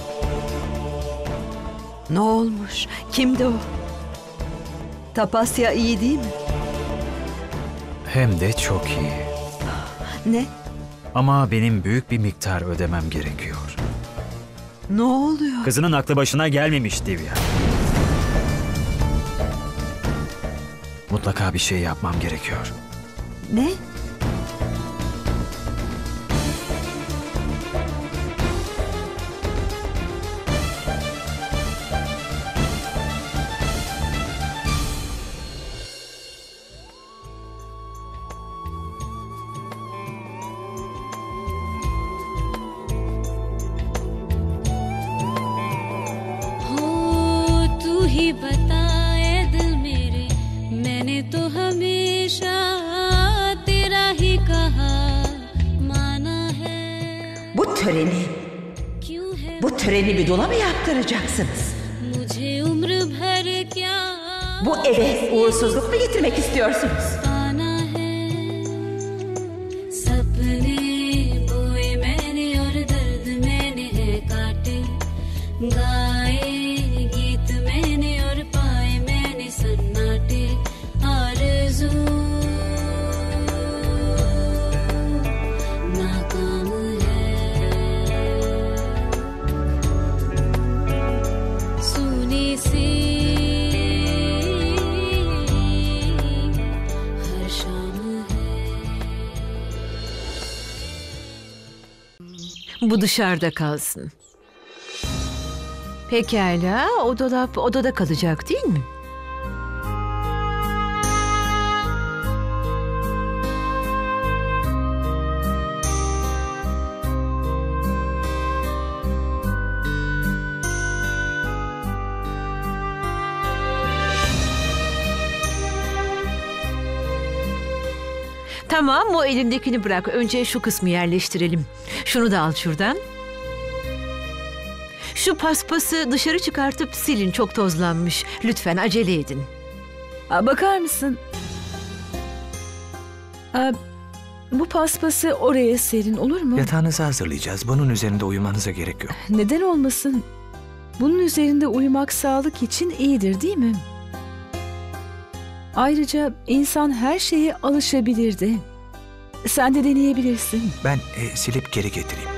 Ne olmuş? Kimdi o? Tapasya iyi değil mi? Hem de çok iyi. Ne? Ama benim büyük bir miktar ödemem gerekiyor. Ne oluyor? Kızının aklı başına gelmemiş Divya. Mutlaka bir şey yapmam gerekiyor. Ne? Bu töreni bir dula mı yaptıracaksınız? Bu eve uğursuzluk mu getirmek istiyorsunuz? Bu dışarıda kalsın. Pekala, o dolap odada kalacak değil mi? Tamam, o elindekini bırak. Önce şu kısmı yerleştirelim. Şunu da al şuradan. Şu paspası dışarı çıkartıp silin, çok tozlanmış. Lütfen acele edin. Bakar mısın? Bu paspası oraya serin, olur mu? Yatağınızı hazırlayacağız. Bunun üzerinde uyumanıza gerek yok. Neden olmasın? Bunun üzerinde uyumak sağlık için iyidir, değil mi? Ayrıca insan her şeye alışabilirdi. Sen de deneyebilirsin. Ben silip geri getireyim.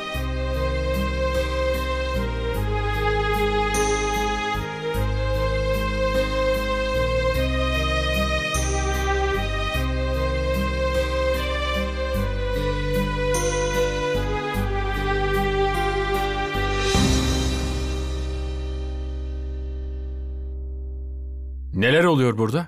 Neler oluyor burada?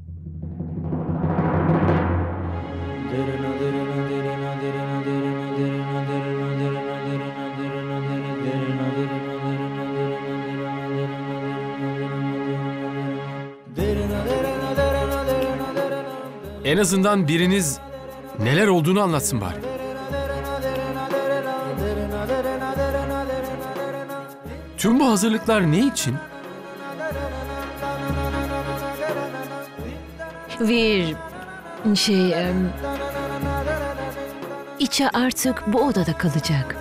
En azından biriniz neler olduğunu anlatsın bari. Tüm bu hazırlıklar ne için? İça artık bu odada kalacak.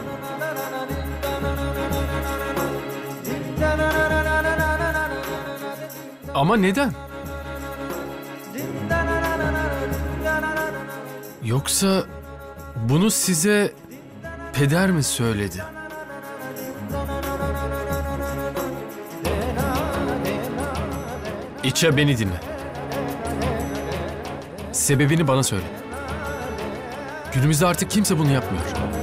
Ama neden? Yoksa bunu size peder mi söyledi? İça, beni dinle. Sebebini bana söyle. Günümüzde artık kimse bunu yapmıyor.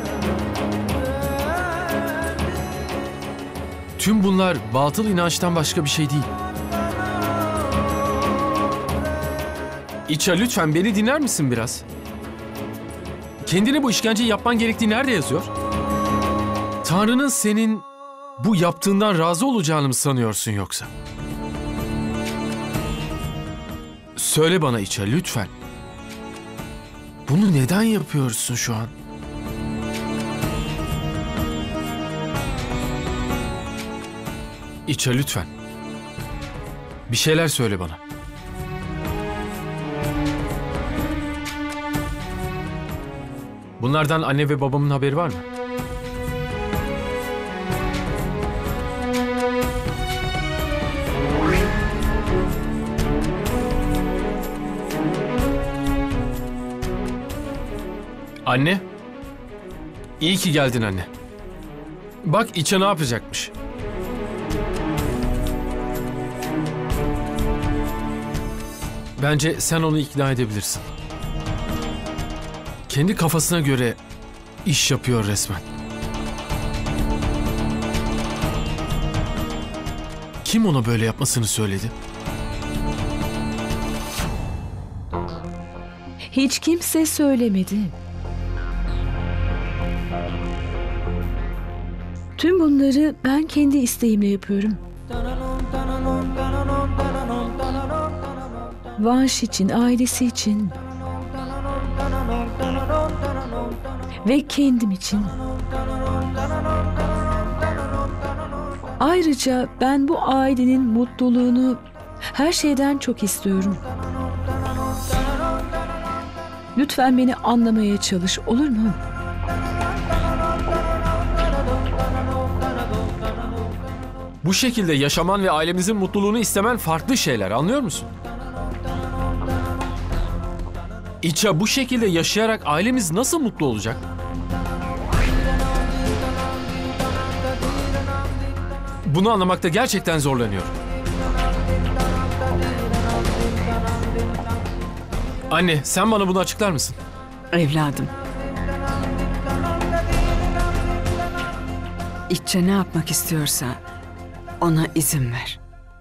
Tüm bunlar batıl inançtan başka bir şey değil. İça, lütfen beni dinler misin biraz? Kendine bu işkenceyi yapman gerektiği nerede yazıyor? Tanrı'nın senin bu yaptığından razı olacağını mı sanıyorsun yoksa? Söyle bana İça, lütfen. Bunu neden yapıyorsun şu an? İça, lütfen. Bir şeyler söyle bana. Bunlardan anne ve babamın haberi var mı? Anne. İyi ki geldin anne. Bak İça ne yapacakmış. Bence sen onu ikna edebilirsin. Kendi kafasına göre iş yapıyor resmen. Kim ona böyle yapmasını söyledi? Hiç kimse söylemedi. Tüm bunları ben kendi isteğimle yapıyorum. Vanş için, ailesi için ve kendim için. Ayrıca ben bu ailenin mutluluğunu her şeyden çok istiyorum. Lütfen beni anlamaya çalış, olur mu? Bu şekilde yaşaman ve ailemizin mutluluğunu istemen farklı şeyler, anlıyor musun? İça, bu şekilde yaşayarak ailemiz nasıl mutlu olacak? Bunu anlamakta gerçekten zorlanıyorum. Anne, sen bana bunu açıklar mısın? Evladım. İça ne yapmak istiyorsa ona izin ver.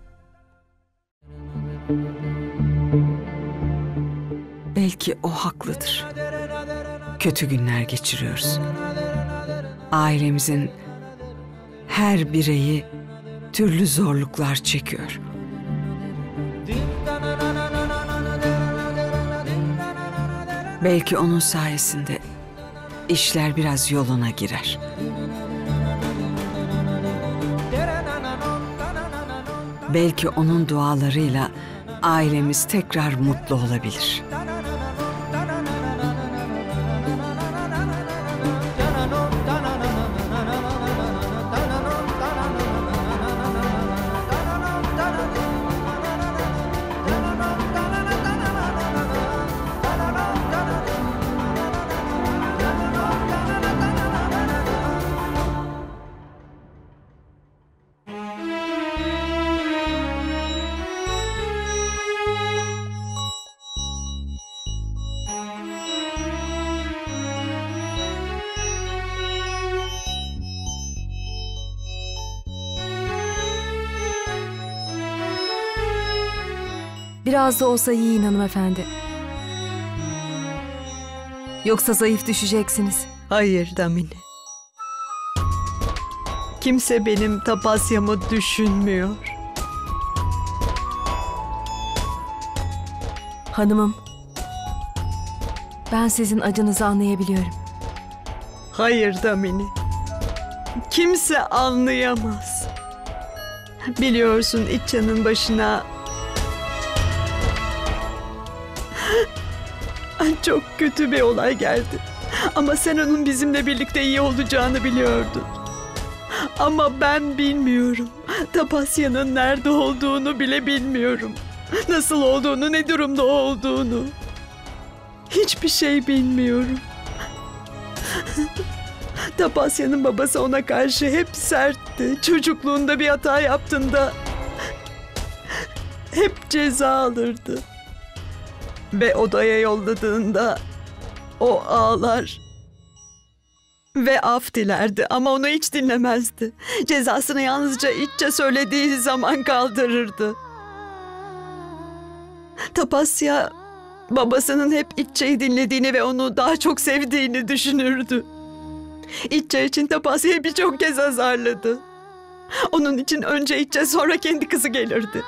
Belki o haklıdır. Kötü günler geçiriyoruz. Ailemizin her bireyi türlü zorluklar çekiyor. Belki onun sayesinde işler biraz yoluna girer. Belki onun dualarıyla ailemiz tekrar mutlu olabilir. Biraz da olsa yiyin hanımefendi. Yoksa zayıf düşeceksiniz. Hayır Damini. Kimse benim tapasyamı düşünmüyor. Hanımım, ben sizin acınızı anlayabiliyorum. Hayır Damini. Kimse anlayamaz. Biliyorsun İça'nın başına çok kötü bir olay geldi. Ama sen onun bizimle birlikte iyi olacağını biliyordun. Ama ben bilmiyorum. Tapasya'nın nerede olduğunu bile bilmiyorum. Nasıl olduğunu, ne durumda olduğunu. Hiçbir şey bilmiyorum. Tapasya'nın babası ona karşı hep sertti. Çocukluğunda bir hata yaptığında hep ceza alırdı. Ve odaya yolladığında o ağlar ve af dilerdi ama onu hiç dinlemezdi. Cezasını yalnızca İçça söylediği zaman kaldırırdı. Tapasya babasının hep İçça'yı dinlediğini ve onu daha çok sevdiğini düşünürdü. İçça için Tapasya'yı birçok kez azarladı. Onun için önce İçça sonra kendi kızı gelirdi.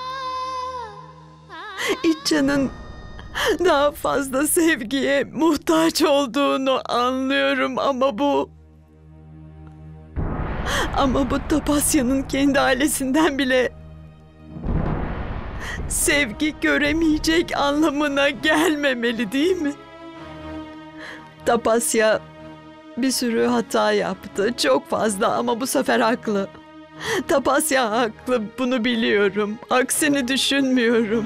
İçça'nın daha fazla sevgiye muhtaç olduğunu anlıyorum ama bu Tapasya'nın kendi ailesinden bile sevgi göremeyecek anlamına gelmemeli değil mi? Tapasya bir sürü hata yaptı, çok fazla ama bu sefer haklı. Tapasya haklı, bunu biliyorum. Aksini düşünmüyorum.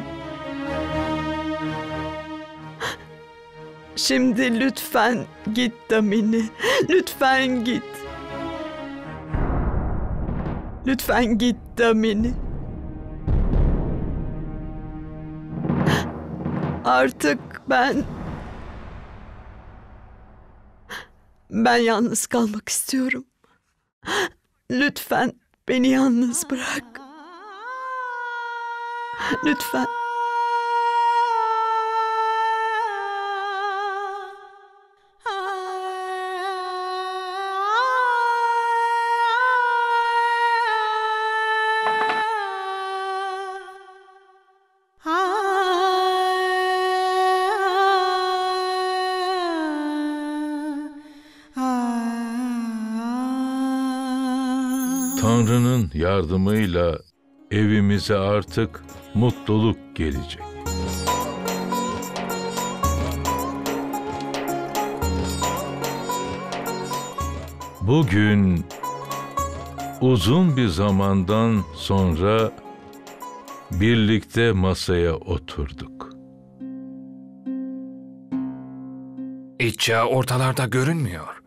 Şimdi lütfen git Damini. Lütfen git. Lütfen git Damini. Artık ben yalnız kalmak istiyorum. Lütfen beni yalnız bırak. Lütfen. Tanrı'nın yardımıyla evimize artık mutluluk gelecek. Bugün uzun bir zamandan sonra birlikte masaya oturduk. İçça ortalarda görünmüyor.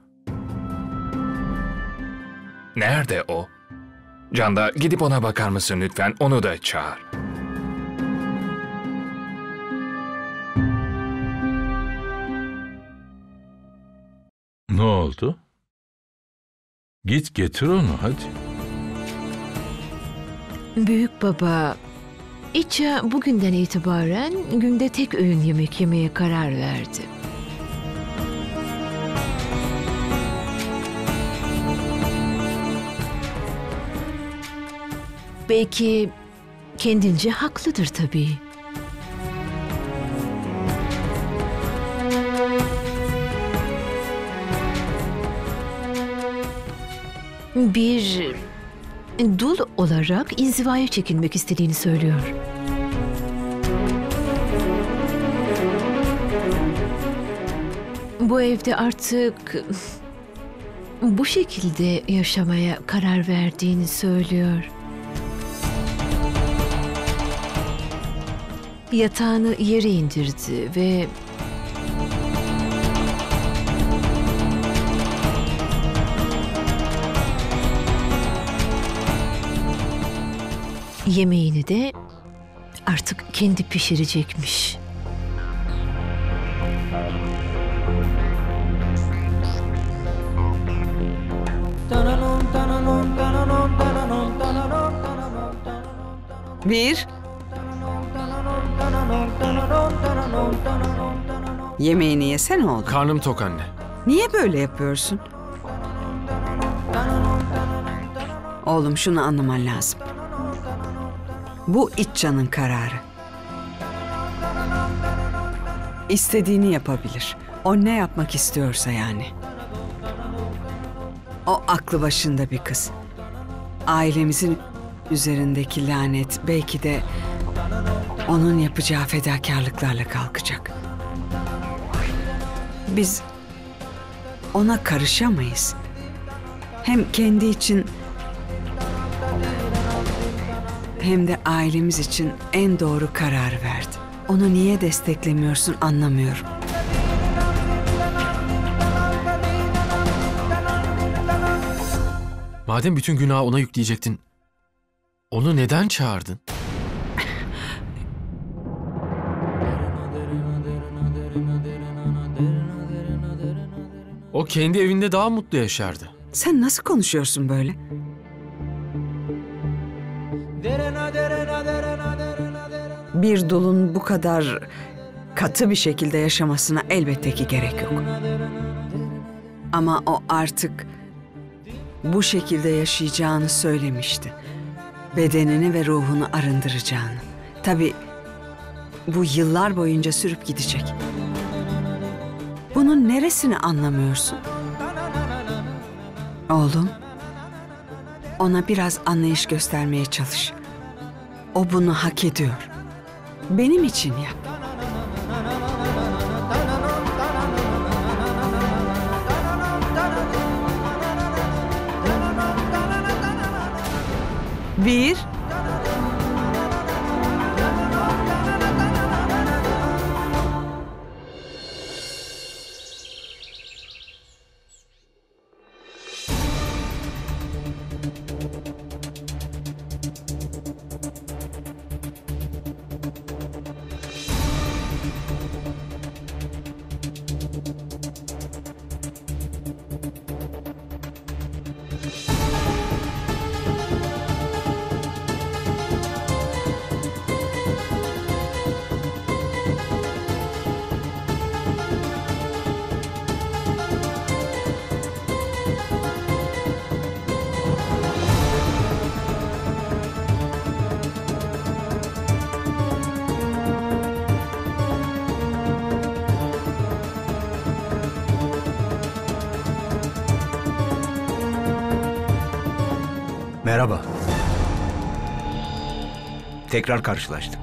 Nerede o? Canda, gidip ona bakar mısın lütfen? Onu da çağır. Ne oldu? Git getir onu hadi. Büyük baba, İçça bugünden itibaren günde tek öğün yemek yemeye karar verdi. Belki kendince haklıdır tabii. bir dul olarak inzivaya çekilmek istediğini söylüyor. Bu evde artık bu şekilde yaşamaya karar verdiğini söylüyor. Yatağını yere indirdi ve yemeğini de artık kendi pişirecekmiş. Bir. Yemeğini yesene oğlum. Karnım tok anne. Niye böyle yapıyorsun? Oğlum şunu anlaman lazım. Bu İtcan'ın kararı. İstediğini yapabilir. O ne yapmak istiyorsa yani. O aklı başında bir kız. Ailemizin üzerindeki lanet belki de onun yapacağı fedakarlıklarla kalkacak. Biz ona karışamayız. Hem kendi için hem de ailemiz için en doğru kararı verdi. Onu niye desteklemiyorsun anlamıyorum. Madem bütün günahı ona yükleyecektin, onu neden çağırdın? O kendi evinde daha mutlu yaşardı. Sen nasıl konuşuyorsun böyle? Bir dulun bu kadar katı bir şekilde yaşamasına elbette ki gerek yok. Ama o artık bu şekilde yaşayacağını söylemişti. Bedenini ve ruhunu arındıracağını. Tabii bu yıllar boyunca sürüp gidecek. Bunun neresini anlamıyorsun? Oğlum, ona biraz anlayış göstermeye çalış. O bunu hak ediyor. Benim için yap. Bir. Merhaba. Tekrar karşılaştık.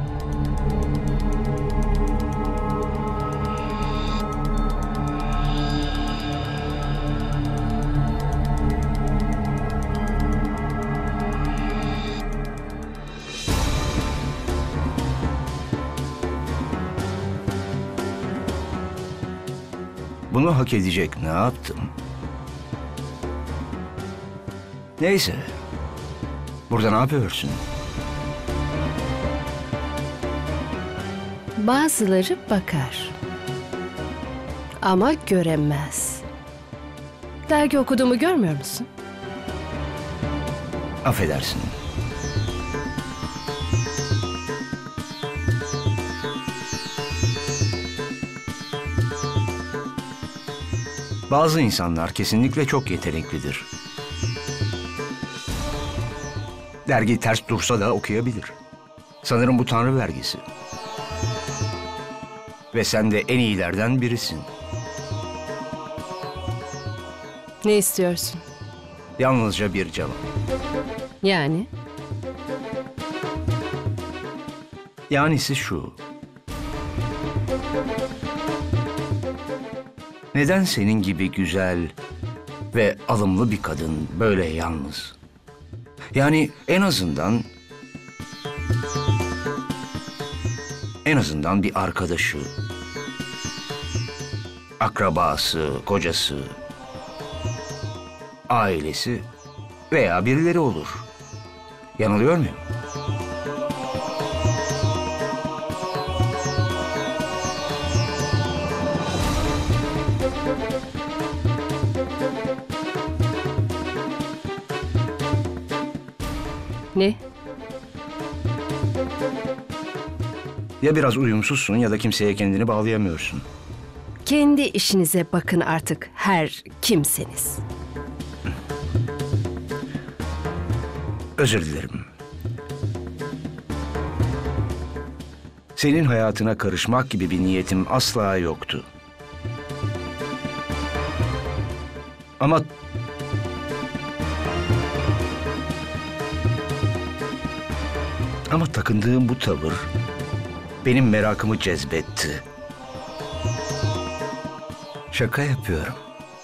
Bunu hak edecek ne yaptım? Neyse. Burada ne yapıyorsun? Bazıları bakar. Ama göremez. Dergi okuduğumu görmüyor musun? Affedersin. Bazı insanlar kesinlikle çok yeteneklidir. Dergi ters dursa da okuyabilir. Sanırım bu Tanrı vergisi. Ve sen de en iyilerden birisin. Ne istiyorsun? Yalnızca bir cevap. Yani? Yanisi şu. Neden senin gibi güzel ve alımlı bir kadın böyle yalnız? Yani en azından bir arkadaşı, akrabası, kocası, ailesi veya birileri olur. Yanılıyor muyum? Ne? Ya biraz uyumsuzsun ya da kimseye kendini bağlayamıyorsun. Kendi işinize bakın artık her kimseniz. Özür dilerim. Senin hayatına karışmak gibi bir niyetim asla yoktu. Ama takındığım bu tavır benim merakımı cezbetti. Şaka yapıyorum.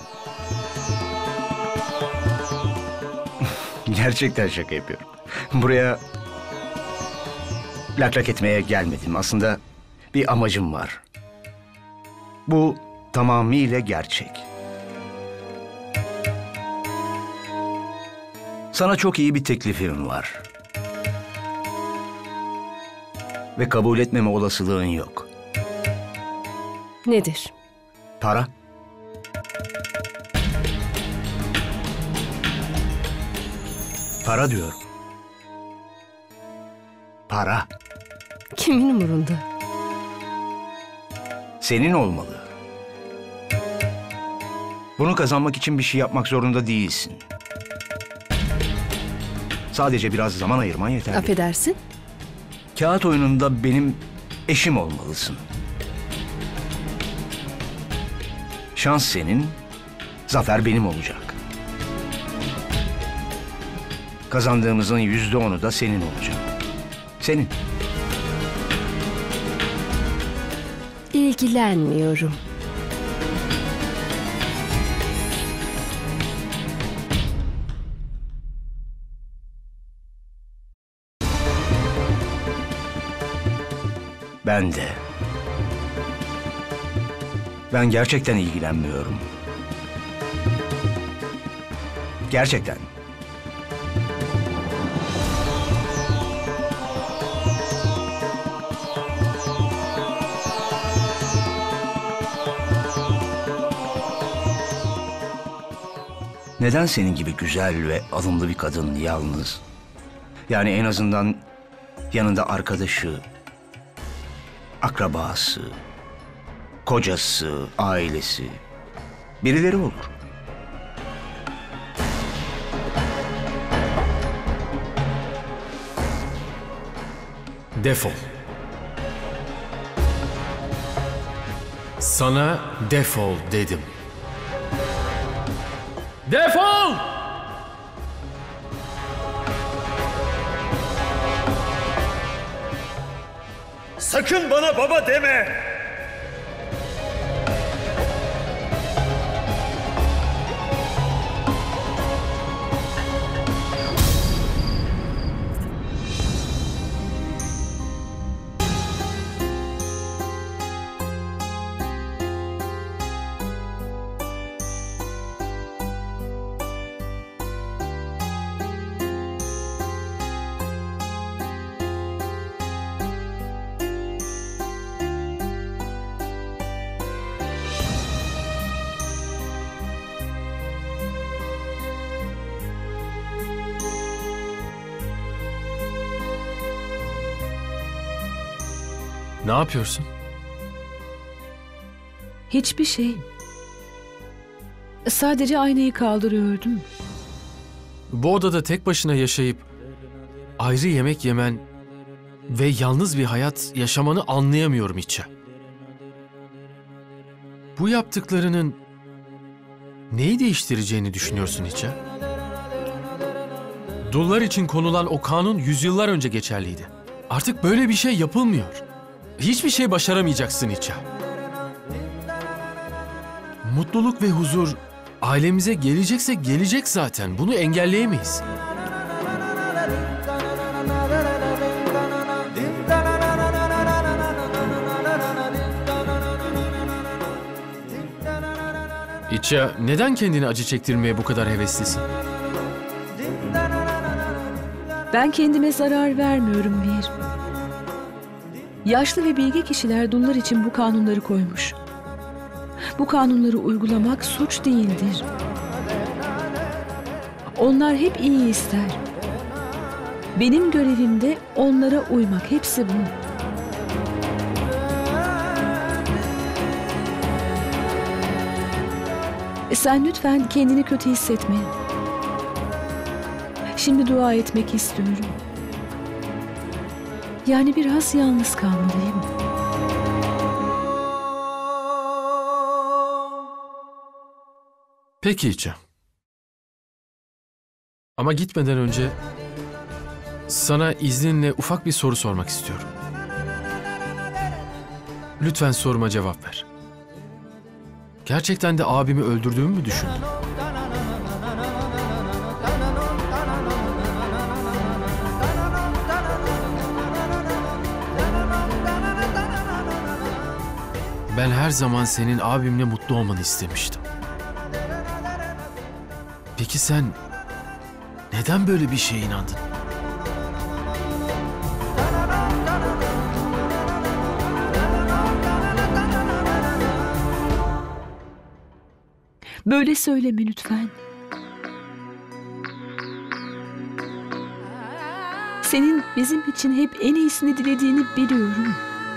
Gerçekten şaka yapıyorum. Buraya lak lak etmeye gelmedim. Aslında bir amacım var. Bu tamamıyla gerçek. Sana çok iyi bir teklifim var. Ve kabul etmeme olasılığın yok. Nedir? Para. Para diyorum. Para. Kimin umurunda? Senin olmalı. Bunu kazanmak için bir şey yapmak zorunda değilsin. Sadece biraz zaman ayırman yeterli. Affedersin? Kağıt oyununda benim eşim olmalısın. Şans senin, zafer benim olacak. Kazandığımızın %10'u da senin olacak. Senin. İlgilenmiyorum. Ben de. Ben gerçekten ilgilenmiyorum. Gerçekten. Neden senin gibi güzel ve alımlı bir kadın yalnız? Yani en azından yanında arkadaşı, akrabası, kocası, ailesi, birileri olur. Defol. Sana defol dedim. Defol! Sakın bana baba deme! Ne yapıyorsun? Hiçbir şey. Sadece aynayı kaldırıyordum. Bu odada tek başına yaşayıp ayrı yemek yemen ve yalnız bir hayat yaşamanı anlayamıyorum hiç. Bu yaptıklarının neyi değiştireceğini düşünüyorsun hiç? Dullar için konulan o kanun yüzyıllar önce geçerliydi. Artık böyle bir şey yapılmıyor. Hiçbir şey başaramayacaksın İça. Mutluluk ve huzur ailemize gelecekse gelecek zaten. Bunu engelleyemeyiz. İça, neden kendini acı çektirmeye bu kadar heveslisin? Ben kendime zarar vermiyorum Vir. Yaşlı ve bilge kişiler dullar için bu kanunları koymuş. Bu kanunları uygulamak suç değildir. Onlar hep iyi ister. Benim görevim de onlara uymak. Hepsi bu. Sen lütfen kendini kötü hissetme. Şimdi dua etmek istiyorum. Yani biraz yalnız kalmalıyım. Peki İça. Ama gitmeden önce sana izninle ufak bir soru sormak istiyorum. Lütfen soruma cevap ver. Gerçekten de abimi öldürdüğümü mü düşündün? Ben her zaman senin abimle mutlu olmanı istemiştim. Peki sen neden böyle bir şeye inandın? Böyle söyleme lütfen. Senin bizim için hep en iyisini dilediğini biliyorum.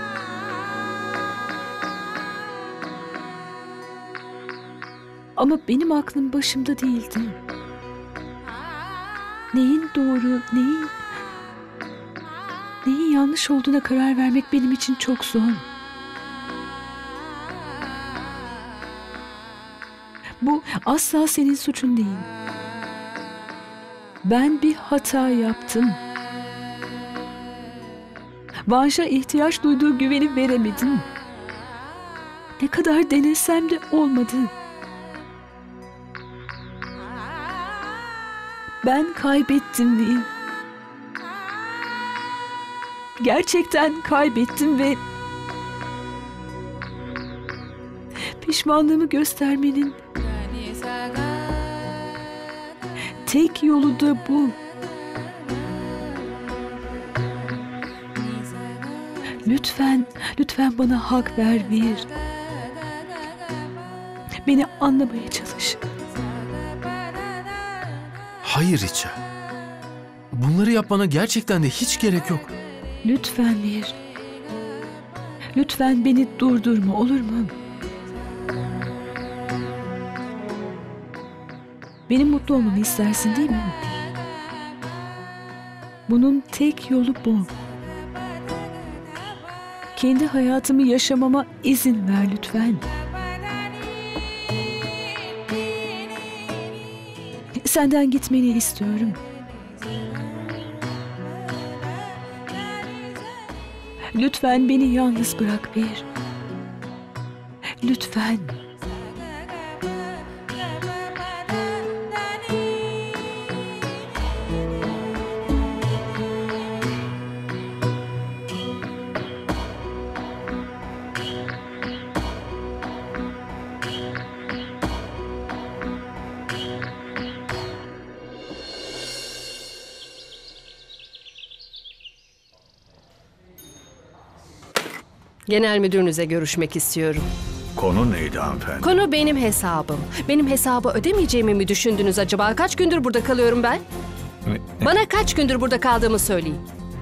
Ama benim aklım başımda değildi. Neyin doğru, neyin yanlış olduğuna karar vermek benim için çok zor. Bu asla senin suçun değil. Ben bir hata yaptım. Vanş'a ihtiyaç duyduğu güveni veremedim. Ne kadar denesem de olmadı. Ben kaybettim Vil. Gerçekten kaybettim ve pişmanlığımı göstermenin tek yolu da bu. Lütfen bana hak ver Vir. Beni anlamaya çalış. Hayır İça. Bunları yapmana gerçekten de hiç gerek yok. Lütfen Vir. Lütfen beni durdurma, olur mu? Benim mutlu olmamı istersin değil mi? Bunun tek yolu bu. Kendi hayatımı yaşamama izin ver lütfen. Senden gitmeni istiyorum. Lütfen beni yalnız bırak Vir. Lütfen. Genel müdürünüze görüşmek istiyorum. Konu neydi hanımefendi? Konu benim hesabım. Benim hesabı ödemeyeceğimi mi düşündünüz acaba? Kaç gündür burada kalıyorum ben? Bana kaç gündür burada kaldığımı söyleyin.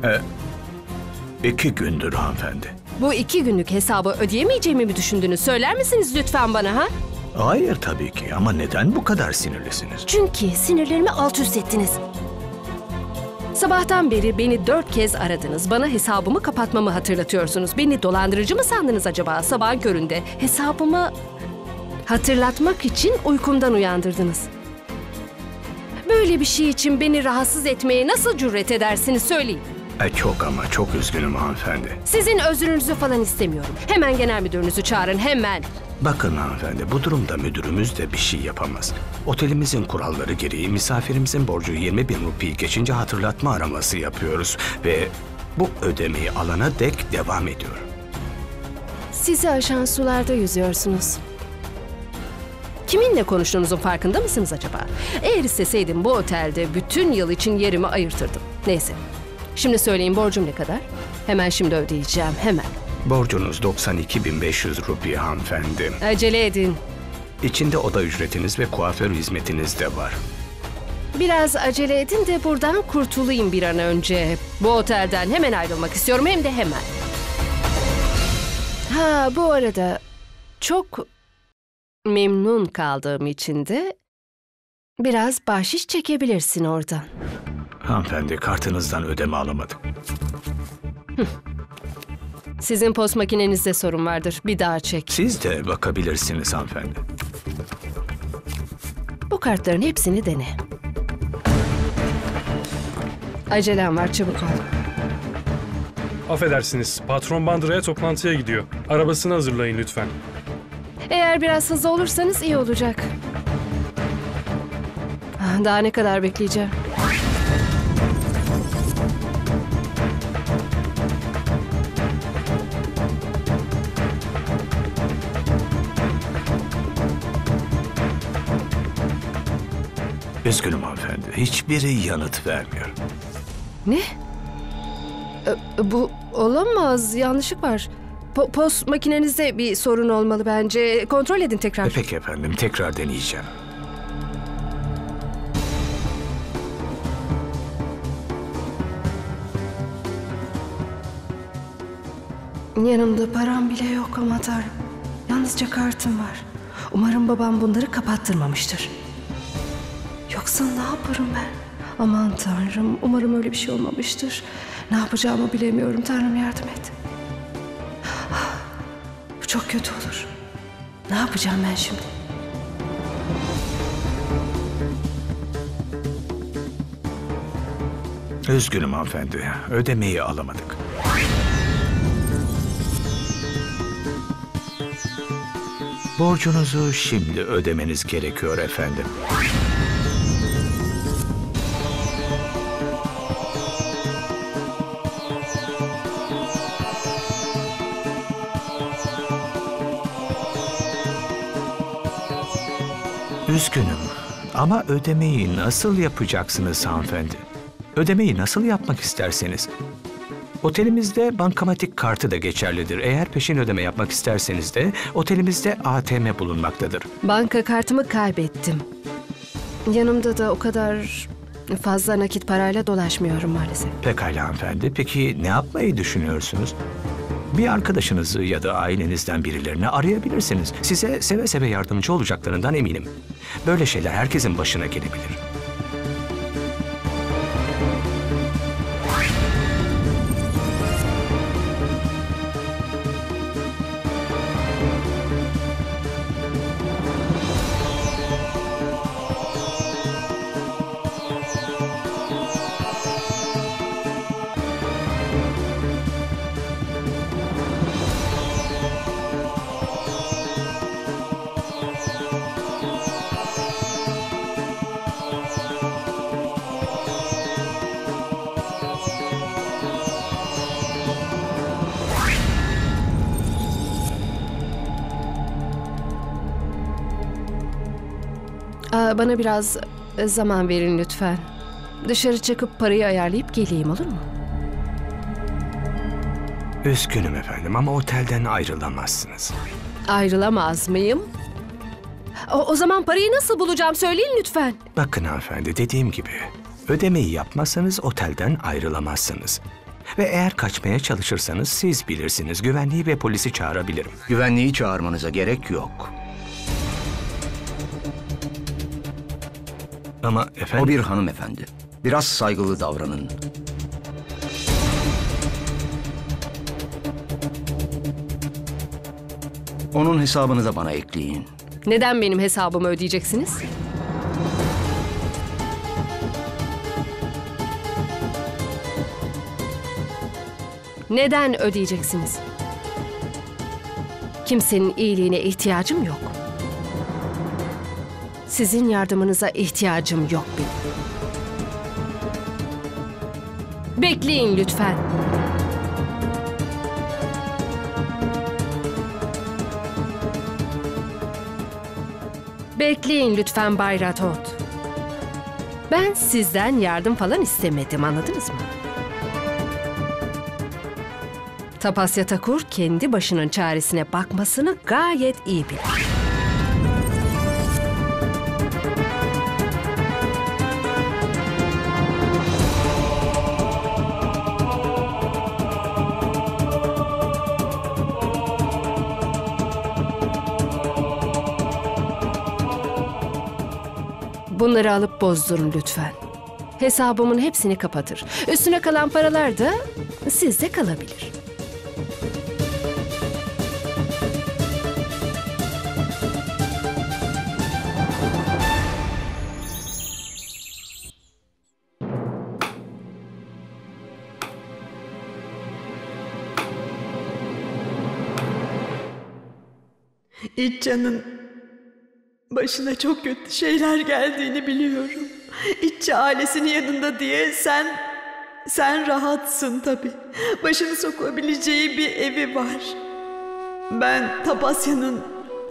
2 gündür hanımefendi. Bu 2 günlük hesabı ödeyemeyeceğimi mi düşündünüz? Söyler misiniz lütfen bana ha? Hayır tabii ki ama neden bu kadar sinirlisiniz? Çünkü sinirlerimi alt üst ettiniz. Sabahtan beri beni 4 kez aradınız. Bana hesabımı kapatmamı hatırlatıyorsunuz. Beni dolandırıcı mı sandınız acaba? Sabahın köründe hesabımı hatırlatmak için uykumdan uyandırdınız. Böyle bir şey için beni rahatsız etmeye nasıl cüret edersiniz söyleyin. Çok üzgünüm hanımefendi. Sizin özrünüzü falan istemiyorum. Hemen genel müdürünüzü çağırın, hemen. Bakın hanımefendi, bu durumda müdürümüz de bir şey yapamaz. Otelimizin kuralları gereği misafirimizin borcu 20.000 rupi geçince hatırlatma araması yapıyoruz. Ve bu ödemeyi alana dek devam ediyor. Sizi aşan sularda yüzüyorsunuz. Kiminle konuştuğunuzun farkında mısınız acaba? Eğer isteseydim bu otelde bütün yıl için yerimi ayırtırdım. Neyse. Şimdi söyleyin, borcum ne kadar? Hemen şimdi ödeyeceğim, hemen. Borcunuz 92.500 rupi hanımefendi. Acele edin. İçinde oda ücretiniz ve kuaför hizmetiniz de var. Biraz acele edin de buradan kurtulayım bir an önce. Bu otelden hemen ayrılmak istiyorum, hem de hemen. Ha, bu arada çok memnun kaldığım için de biraz bahşiş çekebilirsin oradan. Hanımefendi, kartınızdan ödeme alamadım. Sizin post makinenizde sorun vardır. Bir daha çek. Siz de bakabilirsiniz hanımefendi. Bu kartların hepsini dene. Acelem var, çabuk ol. Affedersiniz, patron Bandıra'ya toplantıya gidiyor. Arabasını hazırlayın lütfen. Eğer biraz hızlı olursanız iyi olacak. Daha ne kadar bekleyeceğim? Üzgünüm hanımefendi, hiçbiri yanıt vermiyor. Ne? Bu olamaz, yanlışlık var. Post makinenizde bir sorun olmalı bence. Kontrol edin tekrar. Peki efendim, tekrar deneyeceğim. Yanımda param bile yok ama Tanrım. Yalnızca kartım var. Umarım babam bunları kapattırmamıştır. Yoksa ne yaparım ben? Aman Tanrım, umarım öyle bir şey olmamıştır. Ne yapacağımı bilemiyorum. Tanrım yardım et. Bu çok kötü olur. Ne yapacağım ben şimdi? Üzgünüm hanımefendi, ödemeyi alamadık. Borcunuzu şimdi ödemeniz gerekiyor efendim. Üzgünüm ama ödemeyi nasıl yapacaksınız hanımefendi? Ödemeyi nasıl yapmak isterseniz? Otelimizde bankamatik kartı da geçerlidir. Eğer peşin ödeme yapmak isterseniz de otelimizde ATM bulunmaktadır. Banka kartımı kaybettim. Yanımda da o kadar fazla nakit parayla dolaşmıyorum maalesef. Pekala hanımefendi. Peki ne yapmayı düşünüyorsunuz? Bir arkadaşınızı ya da ailenizden birilerini arayabilirsiniz. Size seve seve yardımcı olacaklarından eminim. Böyle şeyler herkesin başına gelebilir. Bana biraz zaman verin lütfen. Dışarı çıkıp parayı ayarlayıp geleyim, olur mu? Üzgünüm efendim ama otelden ayrılamazsınız. Ayrılamaz mıyım? O zaman parayı nasıl bulacağım söyleyin lütfen. Bakın hanımefendi, dediğim gibi ödemeyi yapmazsanız otelden ayrılamazsınız. Ve eğer kaçmaya çalışırsanız siz bilirsiniz, güvenliği ve polisi çağırabilirim. Güvenliği çağırmanıza gerek yok. Ama efendim... O bir hanımefendi. Biraz saygılı davranın. Onun hesabını da bana ekleyin. Neden benim hesabımı ödeyeceksiniz? Neden ödeyeceksiniz? Kimsenin iyiliğine ihtiyacım yok. Sizin yardımınıza ihtiyacım yok benim. Bekleyin lütfen. Bekleyin lütfen Bay Rathod. Ben sizden yardım falan istemedim, anladınız mı? Tapasya Thakur kendi başının çaresine bakmasını gayet iyi bilir. Bunları alıp bozdurun lütfen. Hesabımın hepsini kapatır. Üstüne kalan paralar da sizde kalabilir. İccan'ın başına çok kötü şeyler geldiğini biliyorum. İcca ailesinin yanında diye sen rahatsın tabii. Başını sokabileceği bir evi var. Ben Tapasya'nın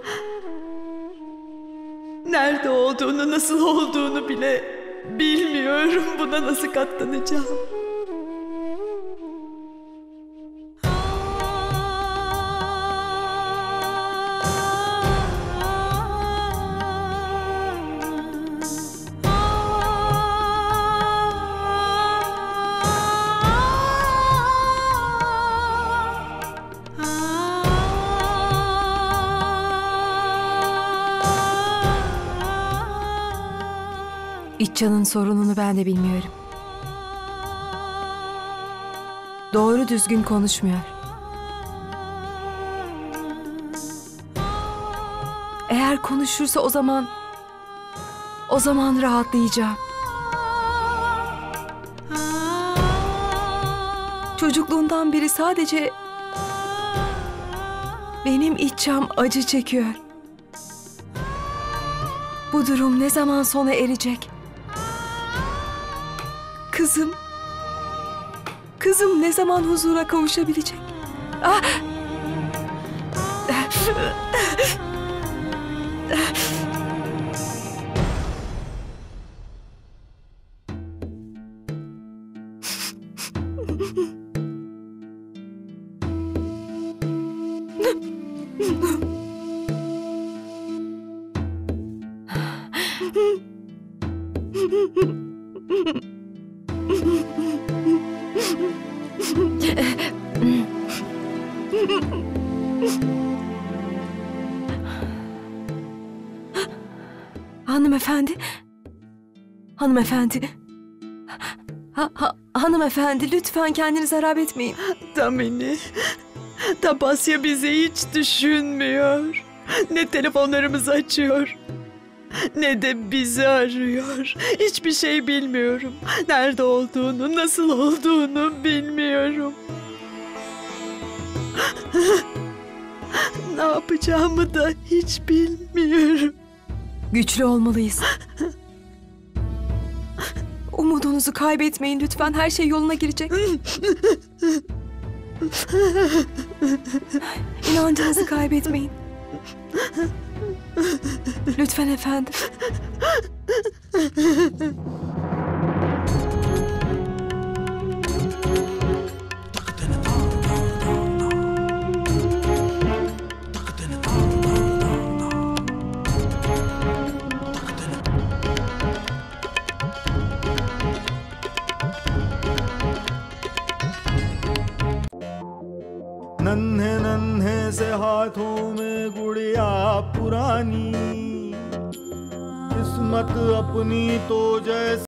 nerede olduğunu, nasıl olduğunu bile bilmiyorum. Buna nasıl katlanacağım? İccan'ın sorununu ben de bilmiyorum. Doğru düzgün konuşmuyor. Eğer konuşursa o zaman rahatlayacağım. Çocukluğundan beri sadece benim İccam acı çekiyor. Bu durum ne zaman sona erecek? Kızım ne zaman huzura kavuşabilecek? Ah! Hanımefendi. Hanımefendi lütfen kendinizi harap etmeyin. Damini, Tapasya bizi hiç düşünmüyor. Ne telefonlarımızı açıyor, ne de bizi arıyor. Hiçbir şey bilmiyorum. Nerede olduğunu, nasıl olduğunu bilmiyorum. Ne yapacağımı da hiç bilmiyorum. Güçlü olmalıyız. Umudunuzu kaybetmeyin lütfen. Her şey yoluna girecek. İnancınızı kaybetmeyin. Lütfen efendim. नन्हे नन्हे से हाथों में गुड़िया पुरानी, किस्मत अपनी तो जैसे